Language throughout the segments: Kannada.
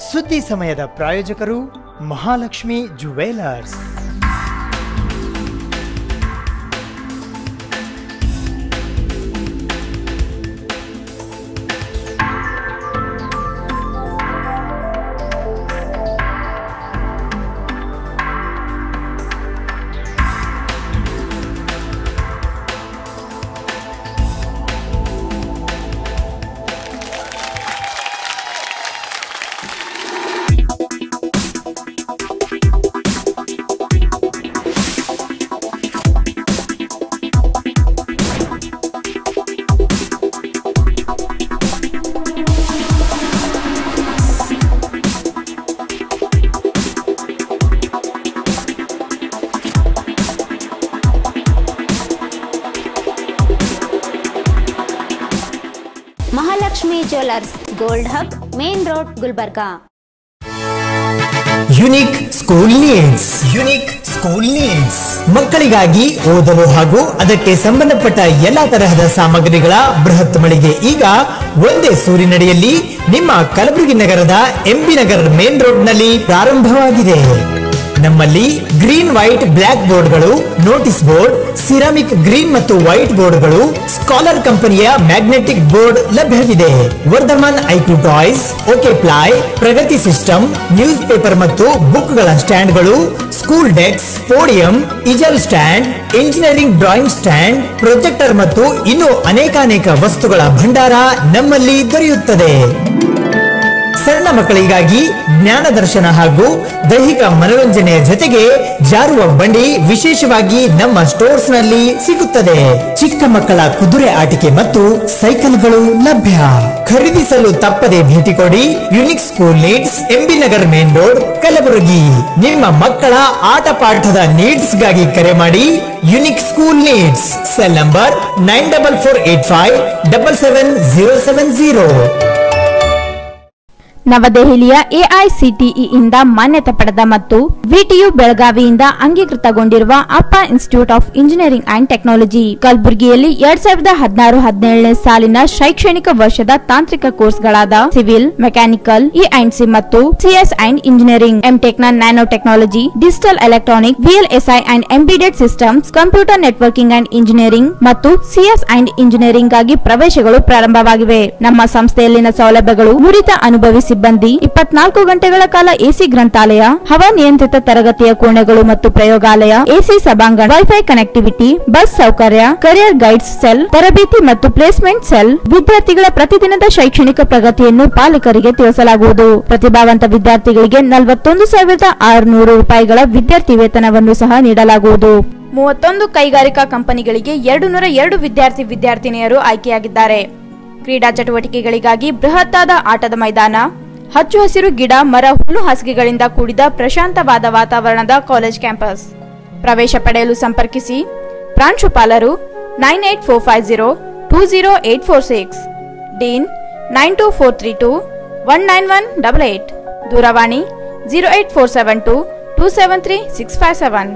ಸುದ್ದಿ ಸಮಯದ ಪ್ರಾಯೋಜಕರು Mahalakshmi jewellers. Mahalakshmi jewellers, gold hub, main road, Gulbarga. Unique school needs ಮಕ್ಕಳಿಗಾಗಿ ಓದಲು ಹಾಗೂ ಅದಕ್ಕೆ ಸಂಬಂಧಪಟ್ಟ ಎಲ್ಲಾ ತರಹದ ಸಾಮಗ್ರಿಗಳ ಬೃಹತ್ ಮಳಿಗೆ ಈಗ ಒಂದೇ ಸೂರಿನಡಿಯಲ್ಲಿ ನಿಮ್ಮ ಕಲಬುರಗಿ ನಗರದ ಎಂಬಿ ನಗರ ಮೇನ್ ರೋಡ್ ನಲ್ಲಿ ಪ್ರಾರಂಭವಾಗಿದೆ. ನಮ್ಮಲ್ಲಿ ಗ್ರೀನ್, ವೈಟ್, ಬ್ಲಾಕ್ ಬೋರ್ಡ್ಗಳು, ನೋಟಿಸ್ ಬೋರ್ಡ್, ಸಿರಾಮಿಕ್ ಗ್ರೀನ್ ಮತ್ತು ವೈಟ್ ಬೋರ್ಡ್ಗಳು, ಸ್ಕಾಲರ್ ಕಂಪನಿಯ ಮ್ಯಾಗ್ನೆಟಿಕ್ ಬೋರ್ಡ್ ಲಭ್ಯವಿದೆ. Vardhaman IQ toys, okay ply, Pragati system, news paper ಮತ್ತು ಬುಕ್ಗಳ ಸ್ಟ್ಯಾಂಡ್ಗಳು, school desk, podium, easel stand, engineering drawing stand, projector ಮತ್ತು ಇನ್ನೂ ಅನೇಕಾನೇಕ ವಸ್ತುಗಳ ಭಂಡಾರ ನಮ್ಮಲ್ಲಿ ದೊರೆಯುತ್ತದೆ. ಸಣ್ಣ ಮಕ್ಕಳಿಗಾಗಿ ಜ್ಞಾನ ದರ್ಶನ ಹಾಗೂ ದೈಹಿಕ ಮನೋರಂಜನೆಯ ಜೊತೆಗೆ ಜಾರುವ ಬಂಡಿ ವಿಶೇಷವಾಗಿ ನಮ್ಮ ಸ್ಟೋರ್ಸ್ ನಲ್ಲಿ ಸಿಗುತ್ತದೆ. ಚಿಕ್ಕ ಮಕ್ಕಳ ಕುದುರೆ ಆಟಿಕೆ ಮತ್ತು ಸೈಕಲ್ಗಳು ಲಭ್ಯ. ಖರೀದಿಸಲು ತಪ್ಪದೆ ಭೇಟಿ ಕೊಡಿ. Unique school needs, MB Nagar main road, Kalaburagi. ನಿಮ್ಮ ಮಕ್ಕಳ ಆಟ ಪಾಠದ ನೀಡ್ಸ್ ಗಾಗಿ ಕರೆ ಮಾಡಿ. Unique school needs, cell number 9448577070. ನವದೆಹಲಿಯ ಎಐಸಿಟಿಇ ಇಂದ ಮಾನ್ಯತೆ ಪಡೆದ ಮತ್ತು ವಿಟಿಯು ಬೆಳಗಾವಿಯಿಂದ ಅಂಗೀಕೃತಗೊಂಡಿರುವ Appa institute of engineering and technology ಕಲಬುರಗಿಯಲ್ಲಿ 2016-17 ಸಾಲಿನ ಶೈಕ್ಷಣಿಕ ವರ್ಷದ ತಾಂತ್ರಿಕ ಕೋರ್ಸ್ಗಳಾದ ಸಿವಿಲ್, ಮೆಕ್ಯಾನಿಕಲ್, ಇ&ಸಿ ಮತ್ತು ಸಿಎಸ್ ಅಂಡ್ ಇಂಜಿನಿಯರಿಂಗ್, ಎಂಟೆಕ್ ನ nano technology, digital electronic, VLSI and embedded systems, computer networking and engineering ಮತ್ತು ಸಿಎಸ್ ಅಂಡ್ ಇಂಜಿನಿಯರಿಂಗ್ ಗಾಗಿ ಪ್ರವೇಶಗಳು ಪ್ರಾರಂಭವಾಗಿವೆ. ನಮ್ಮ ಸಂಸ್ಥೆಯಲ್ಲಿನ ಸೌಲಭ್ಯಗಳು: ನುರಿತ ಅನುಭವಿ ಸಿಬ್ಬಂದಿ, 24 ಗಂಟೆಗಳ ಕಾಲ ಎಸಿ ಗ್ರಂಥಾಲಯ, ಹವಾನಿಯಂತ್ರಿತ ತರಗತಿಯ ಕೋಣೆಗಳು ಮತ್ತು ಪ್ರಯೋಗಾಲಯ, ಎಸಿ ಸಭಾಂಗಣ, ವೈಫೈ ಕನೆಕ್ಟಿವಿಟಿ, ಬಸ್ ಸೌಕರ್ಯ, ಕರಿಯರ್ ಗೈಡ್ಸ್ ಸೆಲ್, ತರಬೇತಿ ಮತ್ತು ಪ್ಲೇಸ್ಮೆಂಟ್ ಸೆಲ್. ವಿದ್ಯಾರ್ಥಿಗಳ ಪ್ರತಿದಿನದ ಶೈಕ್ಷಣಿಕ ಪ್ರಗತಿಯನ್ನು ಪಾಲಕರಿಗೆ ತಿಳಿಸಲಾಗುವುದು. ಪ್ರತಿಭಾವಂತ ವಿದ್ಯಾರ್ಥಿಗಳಿಗೆ 41,600 ರೂಪಾಯಿಗಳ ವಿದ್ಯಾರ್ಥಿ ವೇತನವನ್ನು ಸಹ ನೀಡಲಾಗುವುದು. 31 ಕೈಗಾರಿಕಾ ಕಂಪನಿಗಳಿಗೆ 202 ವಿದ್ಯಾರ್ಥಿನಿಯರು ಆಯ್ಕೆಯಾಗಿದ್ದಾರೆ. ಕ್ರೀಡಾ ಚಟುವಟಿಕೆಗಳಿಗಾಗಿ ಬೃಹತ್ತಾದ ಆಟದ ಮೈದಾನ, ಹಚ್ಚು ಹಸಿರು ಗಿಡ, ಮರ, ಹುಲ್ಲು ಹಾಸಿಗೆಗಳಿಂದ ಕೂಡಿದ ಪ್ರಶಾಂತವಾದ ವಾತಾವರಣದ ಕಾಲೇಜ್ ಕ್ಯಾಂಪಸ್. ಪ್ರವೇಶ ಪಡೆಯಲು ಸಂಪರ್ಕಿಸಿ. ಪ್ರಾಂಶುಪಾಲರು 9845020846, ಡೀನ್ 92432191188, ದೂರವಾಣಿ 08472273657.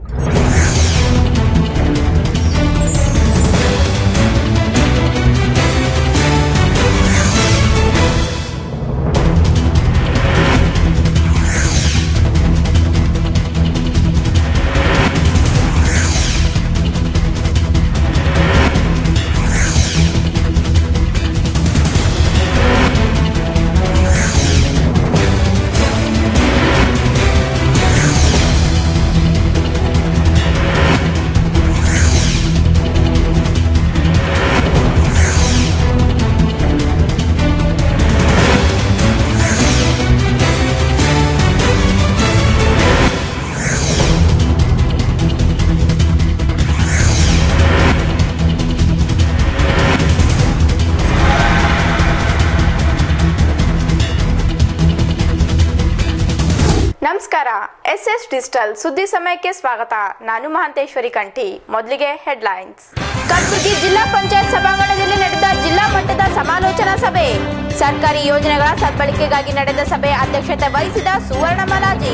ನಮಸ್ಕಾರ. ಎಸ್ಎಸ್ ಡಿಜಿಟಲ್ ಸುದ್ದಿ ಸಮಯಕ್ಕೆ ಸ್ವಾಗತ. ನಾನು ಮಹಾಂತೇಶ್ವರಿ ಕಂಠಿ. ಮೊದಲಿಗೆ ಹೆಡ್ಲೈನ್ಸ್. ಕಲಬುರಗಿ ಜಿಲ್ಲಾ ಪಂಚಾಯತ್ ಸಭಾಂಗಣದಲ್ಲಿ ನಡೆದ ಜಿಲ್ಲಾ ಮಟ್ಟದ ಸಮಾಲೋಚನಾ ಸಭೆ. ಸರ್ಕಾರಿ ಯೋಜನೆಗಳ ಸದ್ಬಳಕೆಗಾಗಿ ನಡೆದ ಸಭೆ ಅಧ್ಯಕ್ಷತೆ ವಹಿಸಿದ ಸುವರ್ಣ ಮಾಲಾಜಿ.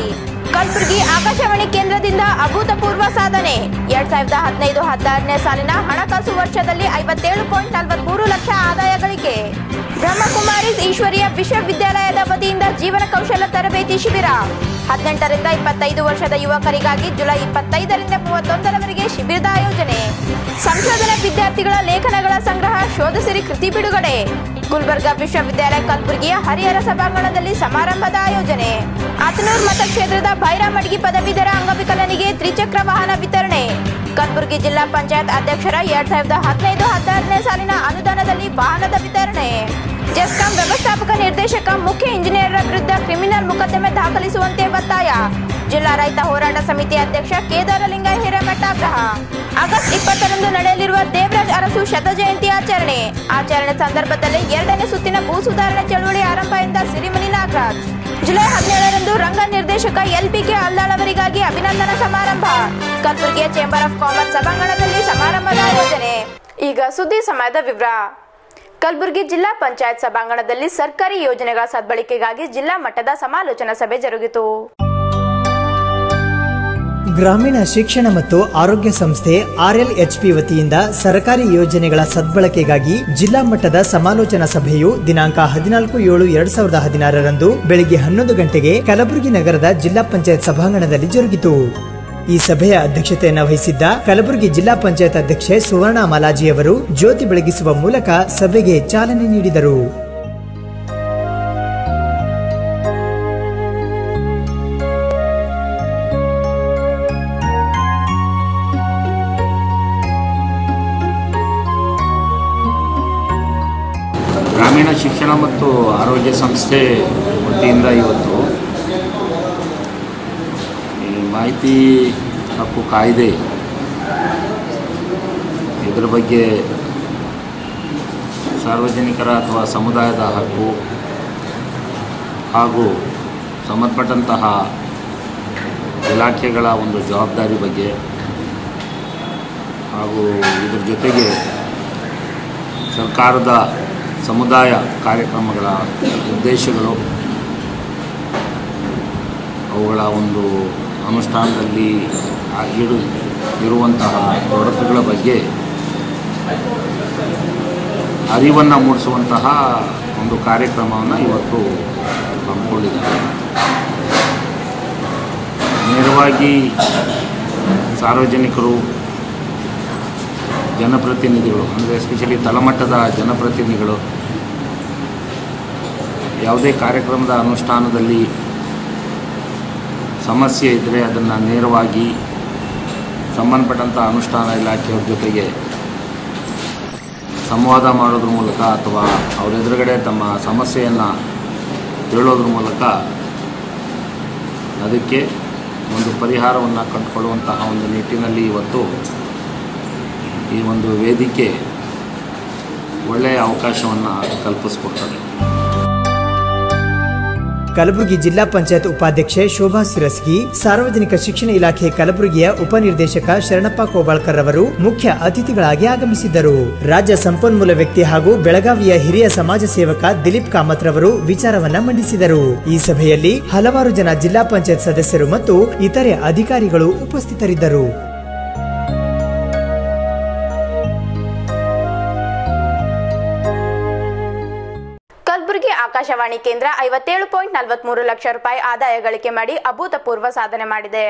ಕಲಬುರಗಿ ಆಕಾಶವಾಣಿ ಕೇಂದ್ರದಿಂದ ಅಭೂತಪೂರ್ವ ಸಾಧನೆ 2015-16ನೇ ಸಾಲಿನ ಹಣಕಾಸು ವರ್ಷದಲ್ಲಿ 57.43 ಲಕ್ಷ ಆದಾಯ ಗಳಿಕೆ. ಬ್ರಹ್ಮಕುಮಾರೀಸ್ ಈಶ್ವರೀಯ ವಿಶ್ವವಿದ್ಯಾಲಯದ ವತಿಯಿಂದ ಜೀವನ ಕೌಶಲ ತರಬೇತಿ ಶಿಬಿರ 18ರಿಂದ 25 ವರ್ಷದ ಯುವಕರಿಗಾಗಿ ಜುಲೈ 25ರಿಂದ 31ರವರೆಗೆ ಶಿಬಿರದ ಆಯೋಜನೆ. ಸಂಶೋಧನಾ ವಿದ್ಯಾರ್ಥಿಗಳ ಲೇಖನಗಳ ಸಂಗ್ರಹ ಶೋಧಸಿರಿ ಕೃತಿ ಬಿಡುಗಡೆ. ಗುಲ್ಬರ್ಗಾ ವಿಶ್ವವಿದ್ಯಾಲಯ ಕಲಬುರಗಿಯ ಹರಿಹರ ಸಭಾಂಗಣದಲ್ಲಿ ಸಮಾರಂಭದ ಆಯೋಜನೆ. ಆತನೂರು ಮತಕ್ಷೇತ್ರದ ಭೈರಾಮಡ್ಗಿ ಪದವೀಧರ ಅಂಗವಿಕಲನಿಗೆ ತ್ರಿಚಕ್ರ ವಾಹನ ವಿತರಣೆ. ಕಲಬುರಗಿ ಜಿಲ್ಲಾ ಪಂಚಾಯತ್ ಅಧ್ಯಕ್ಷರ 2015-16ನೇ ಸಾಲಿನ ಅನುದಾನದಲ್ಲಿ ವಾಹನದ ವಿತರಣೆ. ಜೆಸ್ಕಾಂ ವ್ಯವಸ್ಥಾಪಕ ನಿರ್ದೇಶಕ ಮುಖ್ಯ ಇಂಜಿನಿಯರ್ ವಿರುದ್ಧ ಕ್ರಿಮಿನಲ್ ಮೊಕದ್ದಮೆ ದಾಖಲಿಸುವಂತೆ ಒತ್ತಾಯ. ಜಿಲ್ಲಾ ರೈತ ಹೋರಾಟ ಸಮಿತಿ ಅಧ್ಯಕ್ಷ ಕೇದಾರಲಿಂಗ ಹಿರೇಮಠ ಆಗ್ರಹ. ಆಗಸ್ಟ್ 20ರಂದು ನಡೆಯಲಿರುವ ದೇವರಾಜ್ ಅರಸು ಶತಜಯಂತಿ ಆಚರಣೆ ಸಂದರ್ಭದಲ್ಲಿ 2ನೇ ಸುತ್ತಿನ ಭೂ ಸುಧಾರಣೆ ಚಳವಳಿ ಆರಂಭ ಎಂದ ಸಿರಿಮನಿ ನಾಗರಾಜ್. ಜುಲೈ 17ರಂದು ರಂಗ ನಿರ್ದೇಶಕ LPK ಅಲ್ದಾಳ್ ಅವರಿಗಾಗಿ ಅಭಿನಂದನಾ ಸಮಾರಂಭ. ಕಲಬುರಗಿಯ ಚೇಂಬರ್ ಆಫ್ ಕಾಮರ್ಸ್ ಸಭಾಂಗಣದಲ್ಲಿ ಸಮಾರಂಭದ ಆಯೋಜನೆ. ಈಗ ಸುದ್ದಿ ಸಮಯದ ವಿವರ. ಕಲಬುರಗಿ ಜಿಲ್ಲಾ ಪಂಚಾಯತ್ ಸಭಾಂಗಣದಲ್ಲಿ ಸರ್ಕಾರಿ ಯೋಜನೆಗಳ ಸದ್ಬಳಕೆಗಾಗಿ ಜಿಲ್ಲಾ ಮಟ್ಟದ ಸಮಾಲೋಚನಾ ಸಭೆ ಜರುಗಿತು. ಗ್ರಾಮೀಣ ಶಿಕ್ಷಣ ಮತ್ತು ಆರೋಗ್ಯ ಸಂಸ್ಥೆ RLHP ವತಿಯಿಂದ ಸರ್ಕಾರಿ ಯೋಜನೆಗಳ ಸದ್ಬಳಕೆಗಾಗಿ ಜಿಲ್ಲಾ ಮಟ್ಟದ ಸಮಾಲೋಚನಾ ಸಭೆಯು ದಿನಾಂಕ 14/7/2016ರಂದು ಬೆಳಗ್ಗೆ 11 ಗಂಟೆಗೆ ಕಲಬುರಗಿ ನಗರದ ಜಿಲ್ಲಾ ಪಂಚಾಯತ್ ಸಭಾಂಗಣದಲ್ಲಿ ಜರುಗಿತು. ಈ ಸಭೆಯ ಅಧ್ಯಕ್ಷತೆಯನ್ನು ವಹಿಸಿದ್ದ ಕಲಬುರಗಿ ಜಿಲ್ಲಾ ಪಂಚಾಯತ್ ಅಧ್ಯಕ್ಷೆ ಸುವರ್ಣ ಮಾಲಾಜಿ ಅವರು ಜ್ಯೋತಿ ಬೆಳಗಿಸುವ ಮೂಲಕ ಸಭೆಗೆ ಚಾಲನೆ ನೀಡಿದರು. ಗ್ರಾಮೀಣ ಶಿಕ್ಷಣ ಮತ್ತು ಆರೋಗ್ಯ ಸಂಸ್ಥೆ ವತಿಯಿಂದ ಇವತ್ತು ಈ ಮಾಹಿತಿ ಹಕ್ಕು ಕಾಯ್ದೆ ಇದರ ಬಗ್ಗೆ ಸಾರ್ವಜನಿಕರ ಅಥವಾ ಸಮುದಾಯದ ಹಕ್ಕು ಹಾಗೂ ಸಂಬಂಧಪಟ್ಟಂತಹ ಇಲಾಖೆಗಳ ಒಂದು ಜವಾಬ್ದಾರಿ ಬಗ್ಗೆ ಹಾಗೂ ಇದರ ಜೊತೆಗೆ ಸರ್ಕಾರದ ಸಮುದಾಯ ಕಾರ್ಯಕ್ರಮಗಳ ಉದ್ದೇಶಗಳು ಅವುಗಳ ಒಂದು ಅನುಷ್ಠಾನದಲ್ಲಿ ಇರುವಂತಹ ತೊಡಕುಗಳ ಬಗ್ಗೆ ಅರಿವನ್ನು ಮೂಡಿಸುವಂತಹ ಒಂದು ಕಾರ್ಯಕ್ರಮವನ್ನು ಇವತ್ತು ಹಮ್ಮಿಕೊಂಡಿದ್ದಾರೆ. ನೇರವಾಗಿ ಸಾರ್ವಜನಿಕರು, ಜನಪ್ರತಿನಿಧಿಗಳು ಅಂದರೆ ಎಸ್ಪೆಷಲಿ ತಳಮಟ್ಟದ ಜನಪ್ರತಿನಿಧಿಗಳು ಯಾವುದೇ ಕಾರ್ಯಕ್ರಮದ ಅನುಷ್ಠಾನದಲ್ಲಿ ಸಮಸ್ಯೆ ಇದ್ದರೆ ಅದನ್ನು ನೇರವಾಗಿ ಸಂಬಂಧಪಟ್ಟಂಥ ಅನುಷ್ಠಾನ ಇಲಾಖೆಯವ್ರ ಜೊತೆಗೆ ಸಂವಾದ ಮಾಡೋದ್ರ ಮೂಲಕ ಅಥವಾ ಅವ್ರ ಎದುರುಗಡೆ ತಮ್ಮ ಸಮಸ್ಯೆಯನ್ನು ಹೇಳೋದ್ರ ಮೂಲಕ ಅದಕ್ಕೆ ಒಂದು ಪರಿಹಾರವನ್ನು ಕಂಡುಕೊಳ್ಳುವಂತಹ ಒಂದು ನಿಟ್ಟಿನಲ್ಲಿ ಇವತ್ತು ಈ ಒಂದು ವೇದಿಕೆ ಒಳ್ಳೆಯ ಅವಕಾಶವನ್ನು ಕಲ್ಪಿಸಿಕೊಡ್ತದೆ. ಕಲಬುರಗಿ ಜಿಲ್ಲಾ ಪಂಚಾಯತ್ ಉಪಾಧ್ಯಕ್ಷೆ ಶೋಭಾ ಸಿರಸ್ಗಿ, ಸಾರ್ವಜನಿಕ ಶಿಕ್ಷಣ ಇಲಾಖೆ ಕಲಬುರಗಿಯ ಉಪನಿರ್ದೇಶಕ ಶರಣಪ್ಪ ಕೋಬಾಳ್ಕರ್ ಅವರು ಮುಖ್ಯ ಅತಿಥಿಗಳಾಗಿ ಆಗಮಿಸಿದ್ದರು. ರಾಜ್ಯ ಸಂಪನ್ಮೂಲ ವ್ಯಕ್ತಿ ಹಾಗೂ ಬೆಳಗಾವಿಯ ಹಿರಿಯ ಸಮಾಜ ಸೇವಕ ದಿಲೀಪ್ ಕಾಮತ್ ರವರು ವಿಚಾರವನ್ನ ಮಂಡಿಸಿದರು. ಈ ಸಭೆಯಲ್ಲಿ ಹಲವಾರು ಜನ ಜಿಲ್ಲಾ ಪಂಚಾಯತ್ ಸದಸ್ಯರು ಮತ್ತು ಇತರೆ ಅಧಿಕಾರಿಗಳು ಉಪಸ್ಥಿತರಿದ್ದರು. ಕಲಬುರಗಿ ಆಕಾಶವಾಣಿ ಕೇಂದ್ರ 57.43 ಲಕ್ಷ ರೂಪಾಯಿ ಆದಾಯ ಗಳಿಕೆ ಮಾಡಿ ಅಭೂತಪೂರ್ವ ಸಾಧನೆ ಮಾಡಿದೆ.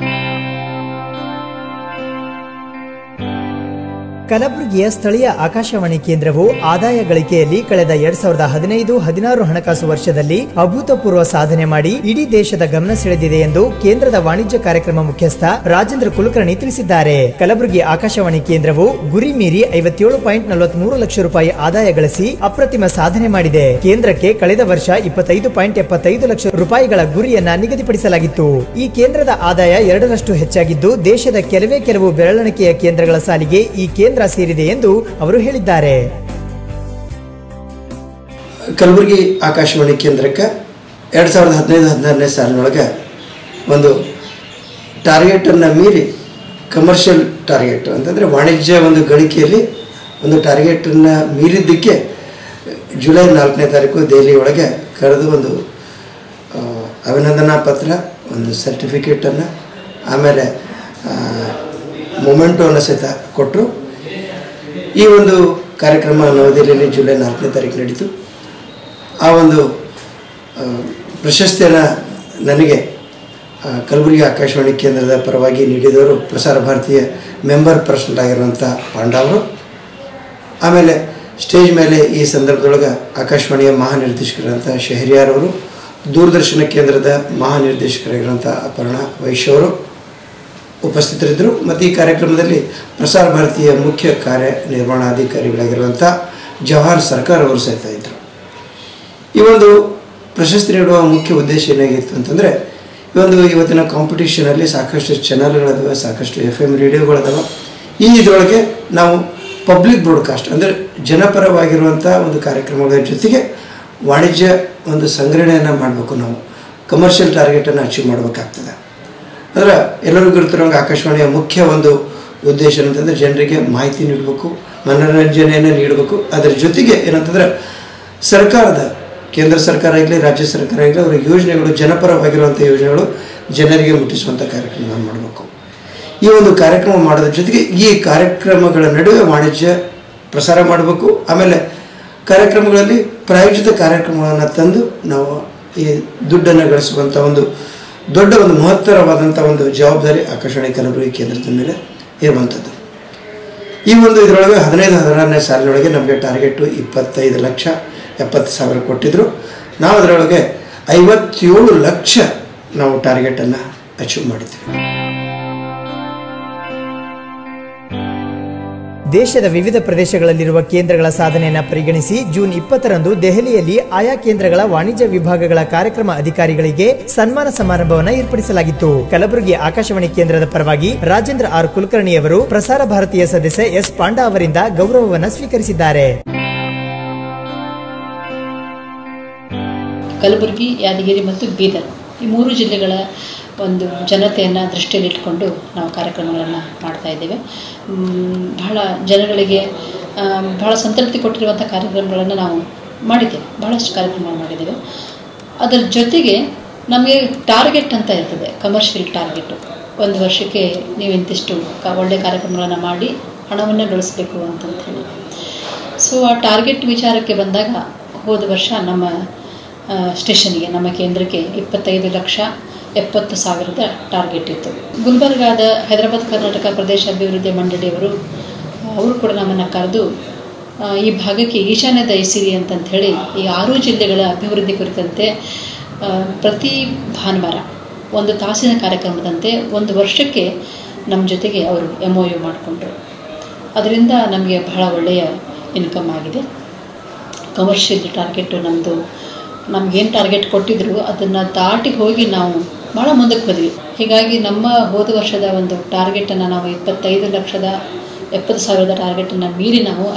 ಕಲಬುರಗಿಯ ಸ್ಥಳೀಯ ಆಕಾಶವಾಣಿ ಕೇಂದ್ರವು ಆದಾಯ ಗಳಿಕೆಯಲ್ಲಿ ಕಳೆದ 2015-16 ಹಣಕಾಸು ವರ್ಷದಲ್ಲಿ ಅಭೂತಪೂರ್ವ ಸಾಧನೆ ಮಾಡಿ ಇಡೀ ದೇಶದ ಗಮನ ಸೆಳೆದಿದೆ ಎಂದು ಕೇಂದ್ರದ ವಾಣಿಜ್ಯ ಕಾರ್ಯಕ್ರಮ ಮುಖ್ಯಸ್ಥ ರಾಜೇಂದ್ರ ಕುಲಕರ್ಣಿ ತಿಳಿಸಿದ್ದಾರೆ. ಕಲಬುರಗಿ ಆಕಾಶವಾಣಿ ಕೇಂದ್ರವು ಗುರಿ ಮೀರಿ 57.43 ಲಕ್ಷ ರೂಪಾಯಿ ಆದಾಯ ಗಳಿಸಿ ಅಪ್ರತಿಮ ಸಾಧನೆ ಮಾಡಿದೆ. ಕೇಂದ್ರಕ್ಕೆ ಕಳೆದ ವರ್ಷ 25.75 ಲಕ್ಷ ರೂಪಾಯಿಗಳ ಗುರಿಯನ್ನ ನಿಗದಿಪಡಿಸಲಾಗಿತ್ತು. ಈ ಕೇಂದ್ರದ ಆದಾಯ 2ರಷ್ಟು ಹೆಚ್ಚಾಗಿದ್ದು ದೇಶದ ಕೆಲವು ಬೆರಳೆಣಿಕೆಯ ಕೇಂದ್ರಗಳ ಸಾಲಿಗೆ ಈ ಕೇಂದ್ರ ಸೇರಿದೆ ಎಂದು ಅವರು ಹೇಳಿದ್ದಾರೆ. ಕಲಬುರಗಿ ಆಕಾಶವಾಣಿ ಕೇಂದ್ರಕ್ಕೆ 2015-16ನೇ ಸಾಲಿನೊಳಗೆ ಒಂದು ಟಾರ್ಗೆಟ್ ಅನ್ನು ಮೀರಿ ಕಮರ್ಷಿಯಲ್ ಟಾರ್ಗೆಟ್ ಅಂತಂದರೆ ವಾಣಿಜ್ಯ ಒಂದು ಗಳಿಕೆಯಲ್ಲಿ ಒಂದು ಟಾರ್ಗೆಟನ್ನು ಮೀರಿದ್ದಕ್ಕೆ ಜುಲೈ 4ನೇ ತಾರೀಕು ದೆಹಲಿ ಒಳಗೆ ಕರೆದು ಒಂದು ಅಭಿನಂದನಾ ಪತ್ರ ಒಂದು ಸರ್ಟಿಫಿಕೇಟನ್ನು ಆಮೇಲೆ ಮೊಮೆಂಟೋವನ್ನು ಸಹಿತ ಕೊಟ್ಟರು. ಈ ಒಂದು ಕಾರ್ಯಕ್ರಮ ನವದೆಹಲಿಯಲ್ಲಿ ಜುಲೈ 4ನೇ ತಾರೀಕು ನಡೀತು. ಆ ಒಂದು ಪ್ರಶಸ್ತಿಯನ್ನು ನನಗೆ ಕಲಬುರಗಿ ಆಕಾಶವಾಣಿ ಕೇಂದ್ರದ ಪರವಾಗಿ ನೀಡಿದವರು ಪ್ರಸಾರ ಭಾರತೀಯ ಮೆಂಬರ್ ಪರ್ಸನ್ ಆಗಿರುವಂಥ ಪಾಂಡಾ ಅವರು. ಆಮೇಲೆ ಸ್ಟೇಜ್ ಮೇಲೆ ಈ ಸಂದರ್ಭದೊಳಗೆ ಆಕಾಶವಾಣಿಯ ಮಹಾನಿರ್ದೇಶಕರಾದಂಥ ಶೆಹರಿಯಾರ್ ಅವರು, ದೂರದರ್ಶನ ಕೇಂದ್ರದ ಮಹಾನಿರ್ದೇಶಕರಾಗಿರುವಂಥ ಅಪರ್ಣಾ ವೈಶ್ಯ ಅವರು ಉಪಸ್ಥಿತರಿದ್ದರು. ಮತ್ತು ಈ ಕಾರ್ಯಕ್ರಮದಲ್ಲಿ ಪ್ರಸಾರ ಭಾರತೀಯ ಮುಖ್ಯ ಕಾರ್ಯನಿರ್ವಹಣಾಧಿಕಾರಿಗಳಾಗಿರುವಂಥ ಜವಾಹರ್ ಸರ್ಕಾರ್ ಅವರು ಸಹಿತ ಇದ್ದರು. ಈ ಒಂದು ಪ್ರಶಸ್ತಿ ನೀಡುವ ಮುಖ್ಯ ಉದ್ದೇಶ ಏನಾಗಿತ್ತು ಅಂತಂದರೆ, ಇವತ್ತಿನ ಕಾಂಪಿಟೇಷನಲ್ಲಿ ಸಾಕಷ್ಟು ಚಾನಲ್ಗಳದಾವೆ, ಸಾಕಷ್ಟು FM ರೇಡಿಯೋಗಳದಾವೆ. ಈ ಇದರೊಳಗೆ ನಾವು ಪಬ್ಲಿಕ್ ಬ್ರಾಡ್ಕಾಸ್ಟ್ ಅಂದರೆ ಜನಪರವಾಗಿರುವಂಥ ಒಂದು ಕಾರ್ಯಕ್ರಮಗಳ ಜೊತೆಗೆ ವಾಣಿಜ್ಯ ಒಂದು ಸಂಗ್ರಹಣೆಯನ್ನು ಮಾಡಬೇಕು. ನಾವು ಕಮರ್ಷಿಯಲ್ ಟಾರ್ಗೆಟನ್ನು ಅಚೀವ್ ಮಾಡಬೇಕಾಗ್ತದೆ. ಅಂದರೆ ಎಲ್ಲರಿಗೂ ಗೊತ್ತಿರೋಂಗೆ ಆಕಾಶವಾಣಿಯ ಮುಖ್ಯ ಒಂದು ಉದ್ದೇಶ ಏನಂತಂದರೆ ಜನರಿಗೆ ಮಾಹಿತಿ ನೀಡಬೇಕು, ಮನೋರಂಜನೆಯನ್ನು ನೀಡಬೇಕು. ಅದರ ಜೊತೆಗೆ ಏನಂತಂದರೆ ಸರ್ಕಾರದ, ಕೇಂದ್ರ ಸರ್ಕಾರ ಆಗಲಿ ರಾಜ್ಯ ಸರ್ಕಾರ ಆಗಲಿ, ಅವರ ಯೋಜನೆಗಳು ಜನಪರವಾಗಿರುವಂಥ ಯೋಜನೆಗಳು ಜನರಿಗೆ ಮುಟ್ಟಿಸುವಂಥ ಕಾರ್ಯಕ್ರಮ ಮಾಡಬೇಕು. ಈ ಒಂದು ಕಾರ್ಯಕ್ರಮ ಮಾಡೋದ್ರ ಜೊತೆಗೆ ಈ ಕಾರ್ಯಕ್ರಮಗಳ ನಡುವೆ ವಾಣಿಜ್ಯ ಪ್ರಸಾರ ಮಾಡಬೇಕು. ಆಮೇಲೆ ಕಾರ್ಯಕ್ರಮಗಳಲ್ಲಿ ಪ್ರಾಯೋಜಿತ ಕಾರ್ಯಕ್ರಮಗಳನ್ನು ತಂದು ನಾವು ಈ ದುಡ್ಡನ್ನು ಗಳಿಸುವಂಥ ಒಂದು ದೊಡ್ಡ ಒಂದು ಮಹತ್ತರವಾದಂಥ ಒಂದು ಜವಾಬ್ದಾರಿ ಆಕಾಶವಾಣಿ ಕಲಬುರಗಿ ಕೇಂದ್ರದ ಮೇಲೆ ಇರುವಂಥದ್ದು. ಈ ಒಂದು ಇದರೊಳಗೆ 15-16ನೇ ಸಾಲಿನೊಳಗೆ ನಮಗೆ ಟಾರ್ಗೆಟು 25,70,000 ಕೊಟ್ಟಿದ್ದರು. ನಾವು ಅದರೊಳಗೆ 57 ಲಕ್ಷ ನಾವು ಟಾರ್ಗೆಟನ್ನು ಅಚೀವ್ ಮಾಡಿದ್ವಿ. ದೇಶದ ವಿವಿಧ ಪ್ರದೇಶಗಳಲ್ಲಿರುವ ಕೇಂದ್ರಗಳ ಸಾಧನೆಯನ್ನು ಪರಿಗಣಿಸಿ ಜೂನ್ 20ರಂದು ದೆಹಲಿಯಲ್ಲಿ ಆಯಾ ಕೇಂದ್ರಗಳ ವಾಣಿಜ್ಯ ವಿಭಾಗಗಳ ಕಾರ್ಯಕ್ರಮ ಅಧಿಕಾರಿಗಳಿಗೆ ಸನ್ಮಾನ ಸಮಾರಂಭವನ್ನು ಏರ್ಪಡಿಸಲಾಗಿತ್ತು. ಕಲಬುರಗಿ ಆಕಾಶವಾಣಿ ಕೇಂದ್ರದ ಪರವಾಗಿ ರಾಜೇಂದ್ರ ಆರ್ ಕುಲಕರ್ಣಿ ಅವರು ಪ್ರಸಾರ ಭಾರತೀಯ ಸದಸ್ಯ ಎಸ್ ಪಾಂಡಾ ಅವರಿಂದ ಗೌರವವನ್ನು ಸ್ವೀಕರಿಸಿದ್ದಾರೆ. ಕಲಬುರಗಿ, ಯಾದಗಿರಿ ಮತ್ತು ಬೀದರ್ ಈ 3 ಜಿಲ್ಲೆಗಳ ಒಂದು ಜನತೆಯನ್ನು ದೃಷ್ಟಿಯಲ್ಲಿಟ್ಟುಕೊಂಡು ನಾವು ಕಾರ್ಯಕ್ರಮಗಳನ್ನು ಮಾಡ್ತಾ ಇದ್ದೇವೆ. ಬಹಳ ಜನಗಳಿಗೆ ಬಹಳ ಸಂತೃಪ್ತಿ ಕೊಟ್ಟಿರುವಂಥ ಕಾರ್ಯಕ್ರಮಗಳನ್ನು ನಾವು ಮಾಡಿದ್ದೇವೆ, ಬಹಳಷ್ಟು ಕಾರ್ಯಕ್ರಮಗಳು ಮಾಡಿದ್ದೇವೆ. ಅದರ ಜೊತೆಗೆ ನಮಗೆ ಟಾರ್ಗೆಟ್ ಅಂತ ಇರ್ತದೆ, ಕಮರ್ಷಿಯಲ್ ಟಾರ್ಗೆಟು. ಒಂದು ವರ್ಷಕ್ಕೆ ನೀವು ಇಂತಿಷ್ಟು ಒಳ್ಳೆಯ ಕಾರ್ಯಕ್ರಮಗಳನ್ನು ಮಾಡಿ ಹಣವನ್ನು ಗಳಿಸಬೇಕು ಅಂತಂಥೇಳಿ. ಸೊ ಆ ಟಾರ್ಗೆಟ್ ವಿಚಾರಕ್ಕೆ ಬಂದಾಗ ಹೋದ ವರ್ಷ ನಮ್ಮ ಸ್ಟೇಷನ್ಗೆ, ನಮ್ಮ ಕೇಂದ್ರಕ್ಕೆ 25,70,000 ಟಾರ್ಗೆಟ್ ಇತ್ತು. ಗುಲ್ಬರ್ಗಾದ ಹೈದರಾಬಾದ್ ಕರ್ನಾಟಕ ಪ್ರದೇಶ ಅಭಿವೃದ್ಧಿ ಮಂಡಳಿಯವರು ಅವರು ಕೂಡ ನಮ್ಮನ್ನು ಕರೆದು ಈ ಭಾಗಕ್ಕೆ ಈಶಾನ್ಯ ದಯಸಿರಿ ಅಂತಂಥೇಳಿ ಈ 6 ಜಿಲ್ಲೆಗಳ ಅಭಿವೃದ್ಧಿ ಕುರಿತಂತೆ ಪ್ರತಿ ಭಾನುವಾರ 1 ತಾಸಿನ ಕಾರ್ಯಕ್ರಮದಂತೆ 1 ವರ್ಷಕ್ಕೆ ನಮ್ಮ ಜೊತೆಗೆ ಅವರು MOU ಮಾಡಿಕೊಂಡ್ರು. ಅದರಿಂದ ನಮಗೆ ಬಹಳ ಒಳ್ಳೆಯ ಇನ್ಕಮ್ ಆಗಿದೆ. ಕಮರ್ಷಿಯಲ್ ಟಾರ್ಗೆಟು ನಮಗೇನು ಟಾರ್ಗೆಟ್ ಕೊಟ್ಟಿದ್ರು ಅದನ್ನು ದಾಟಿ ಹೋಗಿ ನಾವು ಭಾಳ ಮುಂದಕ್ಕೆ ಹೋದ್ವಿ. ಹೀಗಾಗಿ ನಮ್ಮ ಹೋದ ವರ್ಷದ ಒಂದು ಟಾರ್ಗೆಟನ್ನು ನಾವು 25,70,000 ಟಾರ್ಗೆಟನ್ನು ಮೀರಿ ನಾವು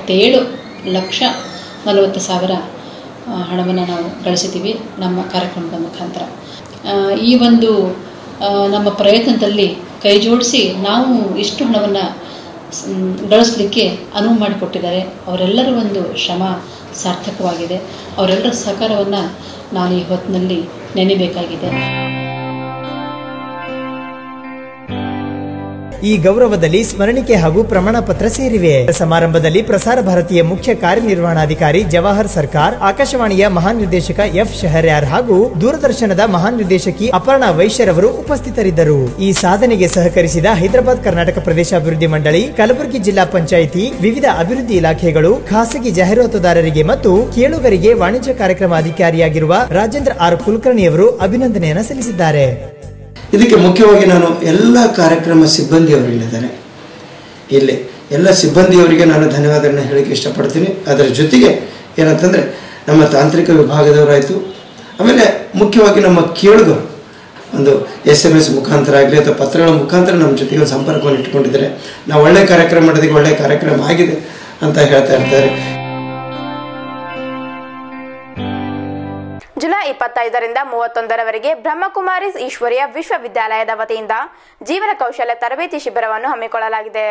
57,40,000 ಹಣವನ್ನು ನಾವು ಗಳಿಸಿದ್ದೀವಿ ನಮ್ಮ ಕಾರ್ಯಕ್ರಮದ ಮುಖಾಂತರ. ಈ ಒಂದು ನಮ್ಮ ಪ್ರಯತ್ನದಲ್ಲಿ ಕೈ ಜೋಡಿಸಿ ನಾವು ಇಷ್ಟು ಹಣವನ್ನು ಗಳಿಸಲಿಕ್ಕೆ ಅನುವು ಮಾಡಿಕೊಟ್ಟಿದ್ದಾರೆ. ಅವರೆಲ್ಲರ ಒಂದು ಶ್ರಮ ಸಾರ್ಥಕವಾಗಿದೆ. ಅವರೆಲ್ಲರ ಸಹಕಾರವನ್ನು ನಾನು ಈ ಹೊತ್ತಿನಲ್ಲಿ ನೆನೆಯಬೇಕಾಗಿದೆ. ಈ ಗೌರವದಲ್ಲಿ ಸ್ಮರಣಿಕೆ ಹಾಗೂ ಪ್ರಮಾಣ ಪತ್ರ ಸೇರಿವೆ. ಸಮಾರಂಭದಲ್ಲಿ ಪ್ರಸಾರ ಭಾರತೀಯ ಮುಖ್ಯ ಕಾರ್ಯನಿರ್ವಹಣಾಧಿಕಾರಿ ಜವಾಹರ್ ಸರ್ಕಾರ್, ಆಕಾಶವಾಣಿಯ ಮಹಾನಿರ್ದೇಶಕ ಎಫ್ ಶೆಹರ್ಯಾರ್ ಹಾಗೂ ದೂರದರ್ಶನದ ಮಹಾನಿರ್ದೇಶಕಿ ಅಪರ್ಣಾ ವೈಶ್ಯರವರು ಉಪಸ್ಥಿತರಿದ್ದರು. ಈ ಸಾಧನೆಗೆ ಸಹಕರಿಸಿದ ಹೈದರಾಬಾದ್ ಕರ್ನಾಟಕ ಪ್ರದೇಶ ಅಭಿವೃದ್ಧಿ ಮಂಡಳಿ, ಕಲಬುರಗಿ ಜಿಲ್ಲಾ ಪಂಚಾಯಿತಿ, ವಿವಿಧ ಅಭಿವೃದ್ಧಿ ಇಲಾಖೆಗಳು, ಖಾಸಗಿ ಜಾಹೀರಾತುದಾರರಿಗೆ ಮತ್ತು ಕೇಳುಗರಿಗೆ ವಾಣಿಜ್ಯ ಕಾರ್ಯಕ್ರಮ ಅಧಿಕಾರಿಯಾಗಿರುವ ರಾಜೇಂದ್ರ ಆರ್ ಕುಲಕರ್ಣಿಯವರು ಅಭಿನಂದನೆಯನ್ನು ಸಲ್ಲಿಸಿದ್ದಾರೆ. ಇದಕ್ಕೆ ಮುಖ್ಯವಾಗಿ ನಾನು ಎಲ್ಲ ಕಾರ್ಯಕ್ರಮ ಸಿಬ್ಬಂದಿಯವರೇನಿದ್ದಾರೆ ಇಲ್ಲಿ ಎಲ್ಲ ಸಿಬ್ಬಂದಿಯವರಿಗೆ ನಾನು ಧನ್ಯವಾದಗಳನ್ನ ಹೇಳಕ್ಕೆ ಇಷ್ಟಪಡ್ತೀನಿ. ಅದರ ಜೊತೆಗೆ ಏನಂತಂದರೆ ನಮ್ಮ ತಾಂತ್ರಿಕ ವಿಭಾಗದವರಾಯಿತು, ಆಮೇಲೆ ಮುಖ್ಯವಾಗಿ ನಮ್ಮ ಕೇಳುಗರು ಒಂದು SMS ಮುಖಾಂತರ ಆಗಲಿ ಅಥವಾ ಪತ್ರಗಳ ಮುಖಾಂತರ ನಮ್ಮ ಜೊತೆಗೆ ಒಂದು ಸಂಪರ್ಕವನ್ನು ಇಟ್ಕೊಂಡಿದ್ದಾರೆ. ನಾವು ಒಳ್ಳೆಯ ಕಾರ್ಯಕ್ರಮ ಮಾಡೋದಕ್ಕೆ ಒಳ್ಳೆಯ ಕಾರ್ಯಕ್ರಮ ಆಗಿದೆ ಅಂತ ಹೇಳ್ತಾ ಇರ್ತಾರೆ. ಜುಲೈ 25ರಿಂದ 31ರವರೆಗೆ ಬ್ರಹ್ಮಕುಮಾರೀಸ್ ಈಶ್ವರಿಯ ವಿಶ್ವವಿದ್ಯಾಲಯದ ವತಿಯಿಂದ ಜೀವನ ಕೌಶಲ್ಯ ತರಬೇತಿ ಶಿಬಿರವನ್ನು ಹಮ್ಮಿಕೊಳ್ಳಲಾಗಿದೆ.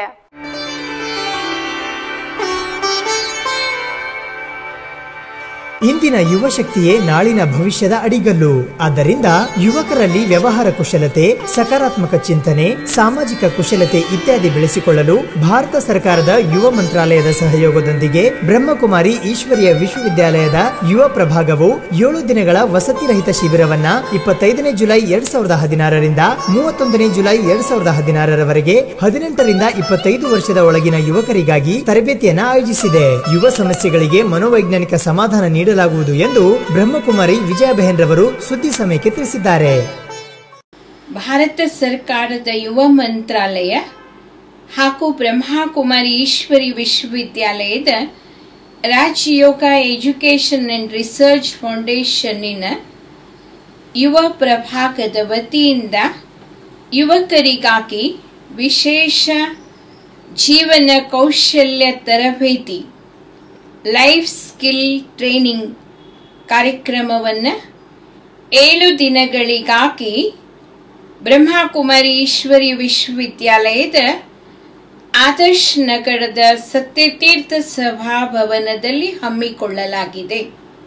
ಇಂದಿನ ಯುವ ಶಕ್ತಿಯೇ ನಾಳಿನ ಭವಿಷ್ಯದ ಅಡಿಗಲ್ಲು. ಆದ್ದರಿಂದ ಯುವಕರಲ್ಲಿ ವ್ಯವಹಾರ ಕುಶಲತೆ, ಸಕಾರಾತ್ಮಕ ಚಿಂತನೆ, ಸಾಮಾಜಿಕ ಕುಶಲತೆ ಇತ್ಯಾದಿ ಬೆಳೆಸಿಕೊಳ್ಳಲು ಭಾರತ ಸರ್ಕಾರದ ಯುವ ಮಂತ್ರಾಲಯದ ಸಹಯೋಗದೊಂದಿಗೆ ಬ್ರಹ್ಮಕುಮಾರಿ ಈಶ್ವರೀಯ ವಿಶ್ವವಿದ್ಯಾಲಯದ ಯುವ ಪ್ರಭಾಗವು 7 ದಿನಗಳ ವಸತಿ ರಹಿತ ಶಿಬಿರವನ್ನ 25ನೇ ಜುಲೈ 2016ರಿಂದ 31ನೇ ಜುಲೈ 2016ರವರೆಗೆ 18 ರಿಂದ 25 ವರ್ಷದ ಒಳಗಿನ ಯುವಕರಿಗಾಗಿ ತರಬೇತಿಯನ್ನ ಆಯೋಜಿಸಿದೆ. ಯುವ ಸಮಸ್ಯೆಗಳಿಗೆ ಮನೋವೈಜ್ಞಾನಿಕ ಸಮಾಧಾನ ನೀಡಲಾಗುವುದು ಎಂದು ಬ್ರಹ್ಮಕುಮಾರಿ ವಿಜಯ ಬೆಹನ್ ರವರು ಸುದ್ದಿ ಸಮಯಕ್ಕೆ ತಿಳಿಸಿದ್ದಾರೆ. ಭಾರತ ಸರ್ಕಾರದ ಯುವ ಮಂತ್ರಾಲಯ ಹಾಗೂ ಬ್ರಹ್ಮಕುಮಾರಿ ಈಶ್ವರಿ ವಿಶ್ವವಿದ್ಯಾಲಯದ ರಾಜ್ಯ ಯೋಗ ಎಜುಕೇಷನ್ ಅಂಡ್ ರಿಸರ್ಚ್ ಫೌಂಡೇಶನ್ನಿನ ಯುವ ಪ್ರಭಾಗದ ವತಿಯಿಂದ ಯುವಕರಿಗಾಗಿ ವಿಶೇಷ ಜೀವನ ಕೌಶಲ್ಯ ತರಬೇತಿ ಲೈಫ್ ಸ್ಕಿಲ್ ಟ್ರೈನಿಂಗ್ ಕಾರ್ಯಕ್ರಮವನ್ನು 7 ದಿನಗಳಿಗಾಗಿ ಬ್ರಹ್ಮಕುಮಾರಿ ಈಶ್ವರಿ ವಿಶ್ವವಿದ್ಯಾಲಯದ ಆದರ್ಶ್ ನಗರದ ಸತ್ಯತೀರ್ಥ ಸಭಾಭವನದಲ್ಲಿ ಹಮ್ಮಿಕೊಳ್ಳಲಾಗಿದೆ.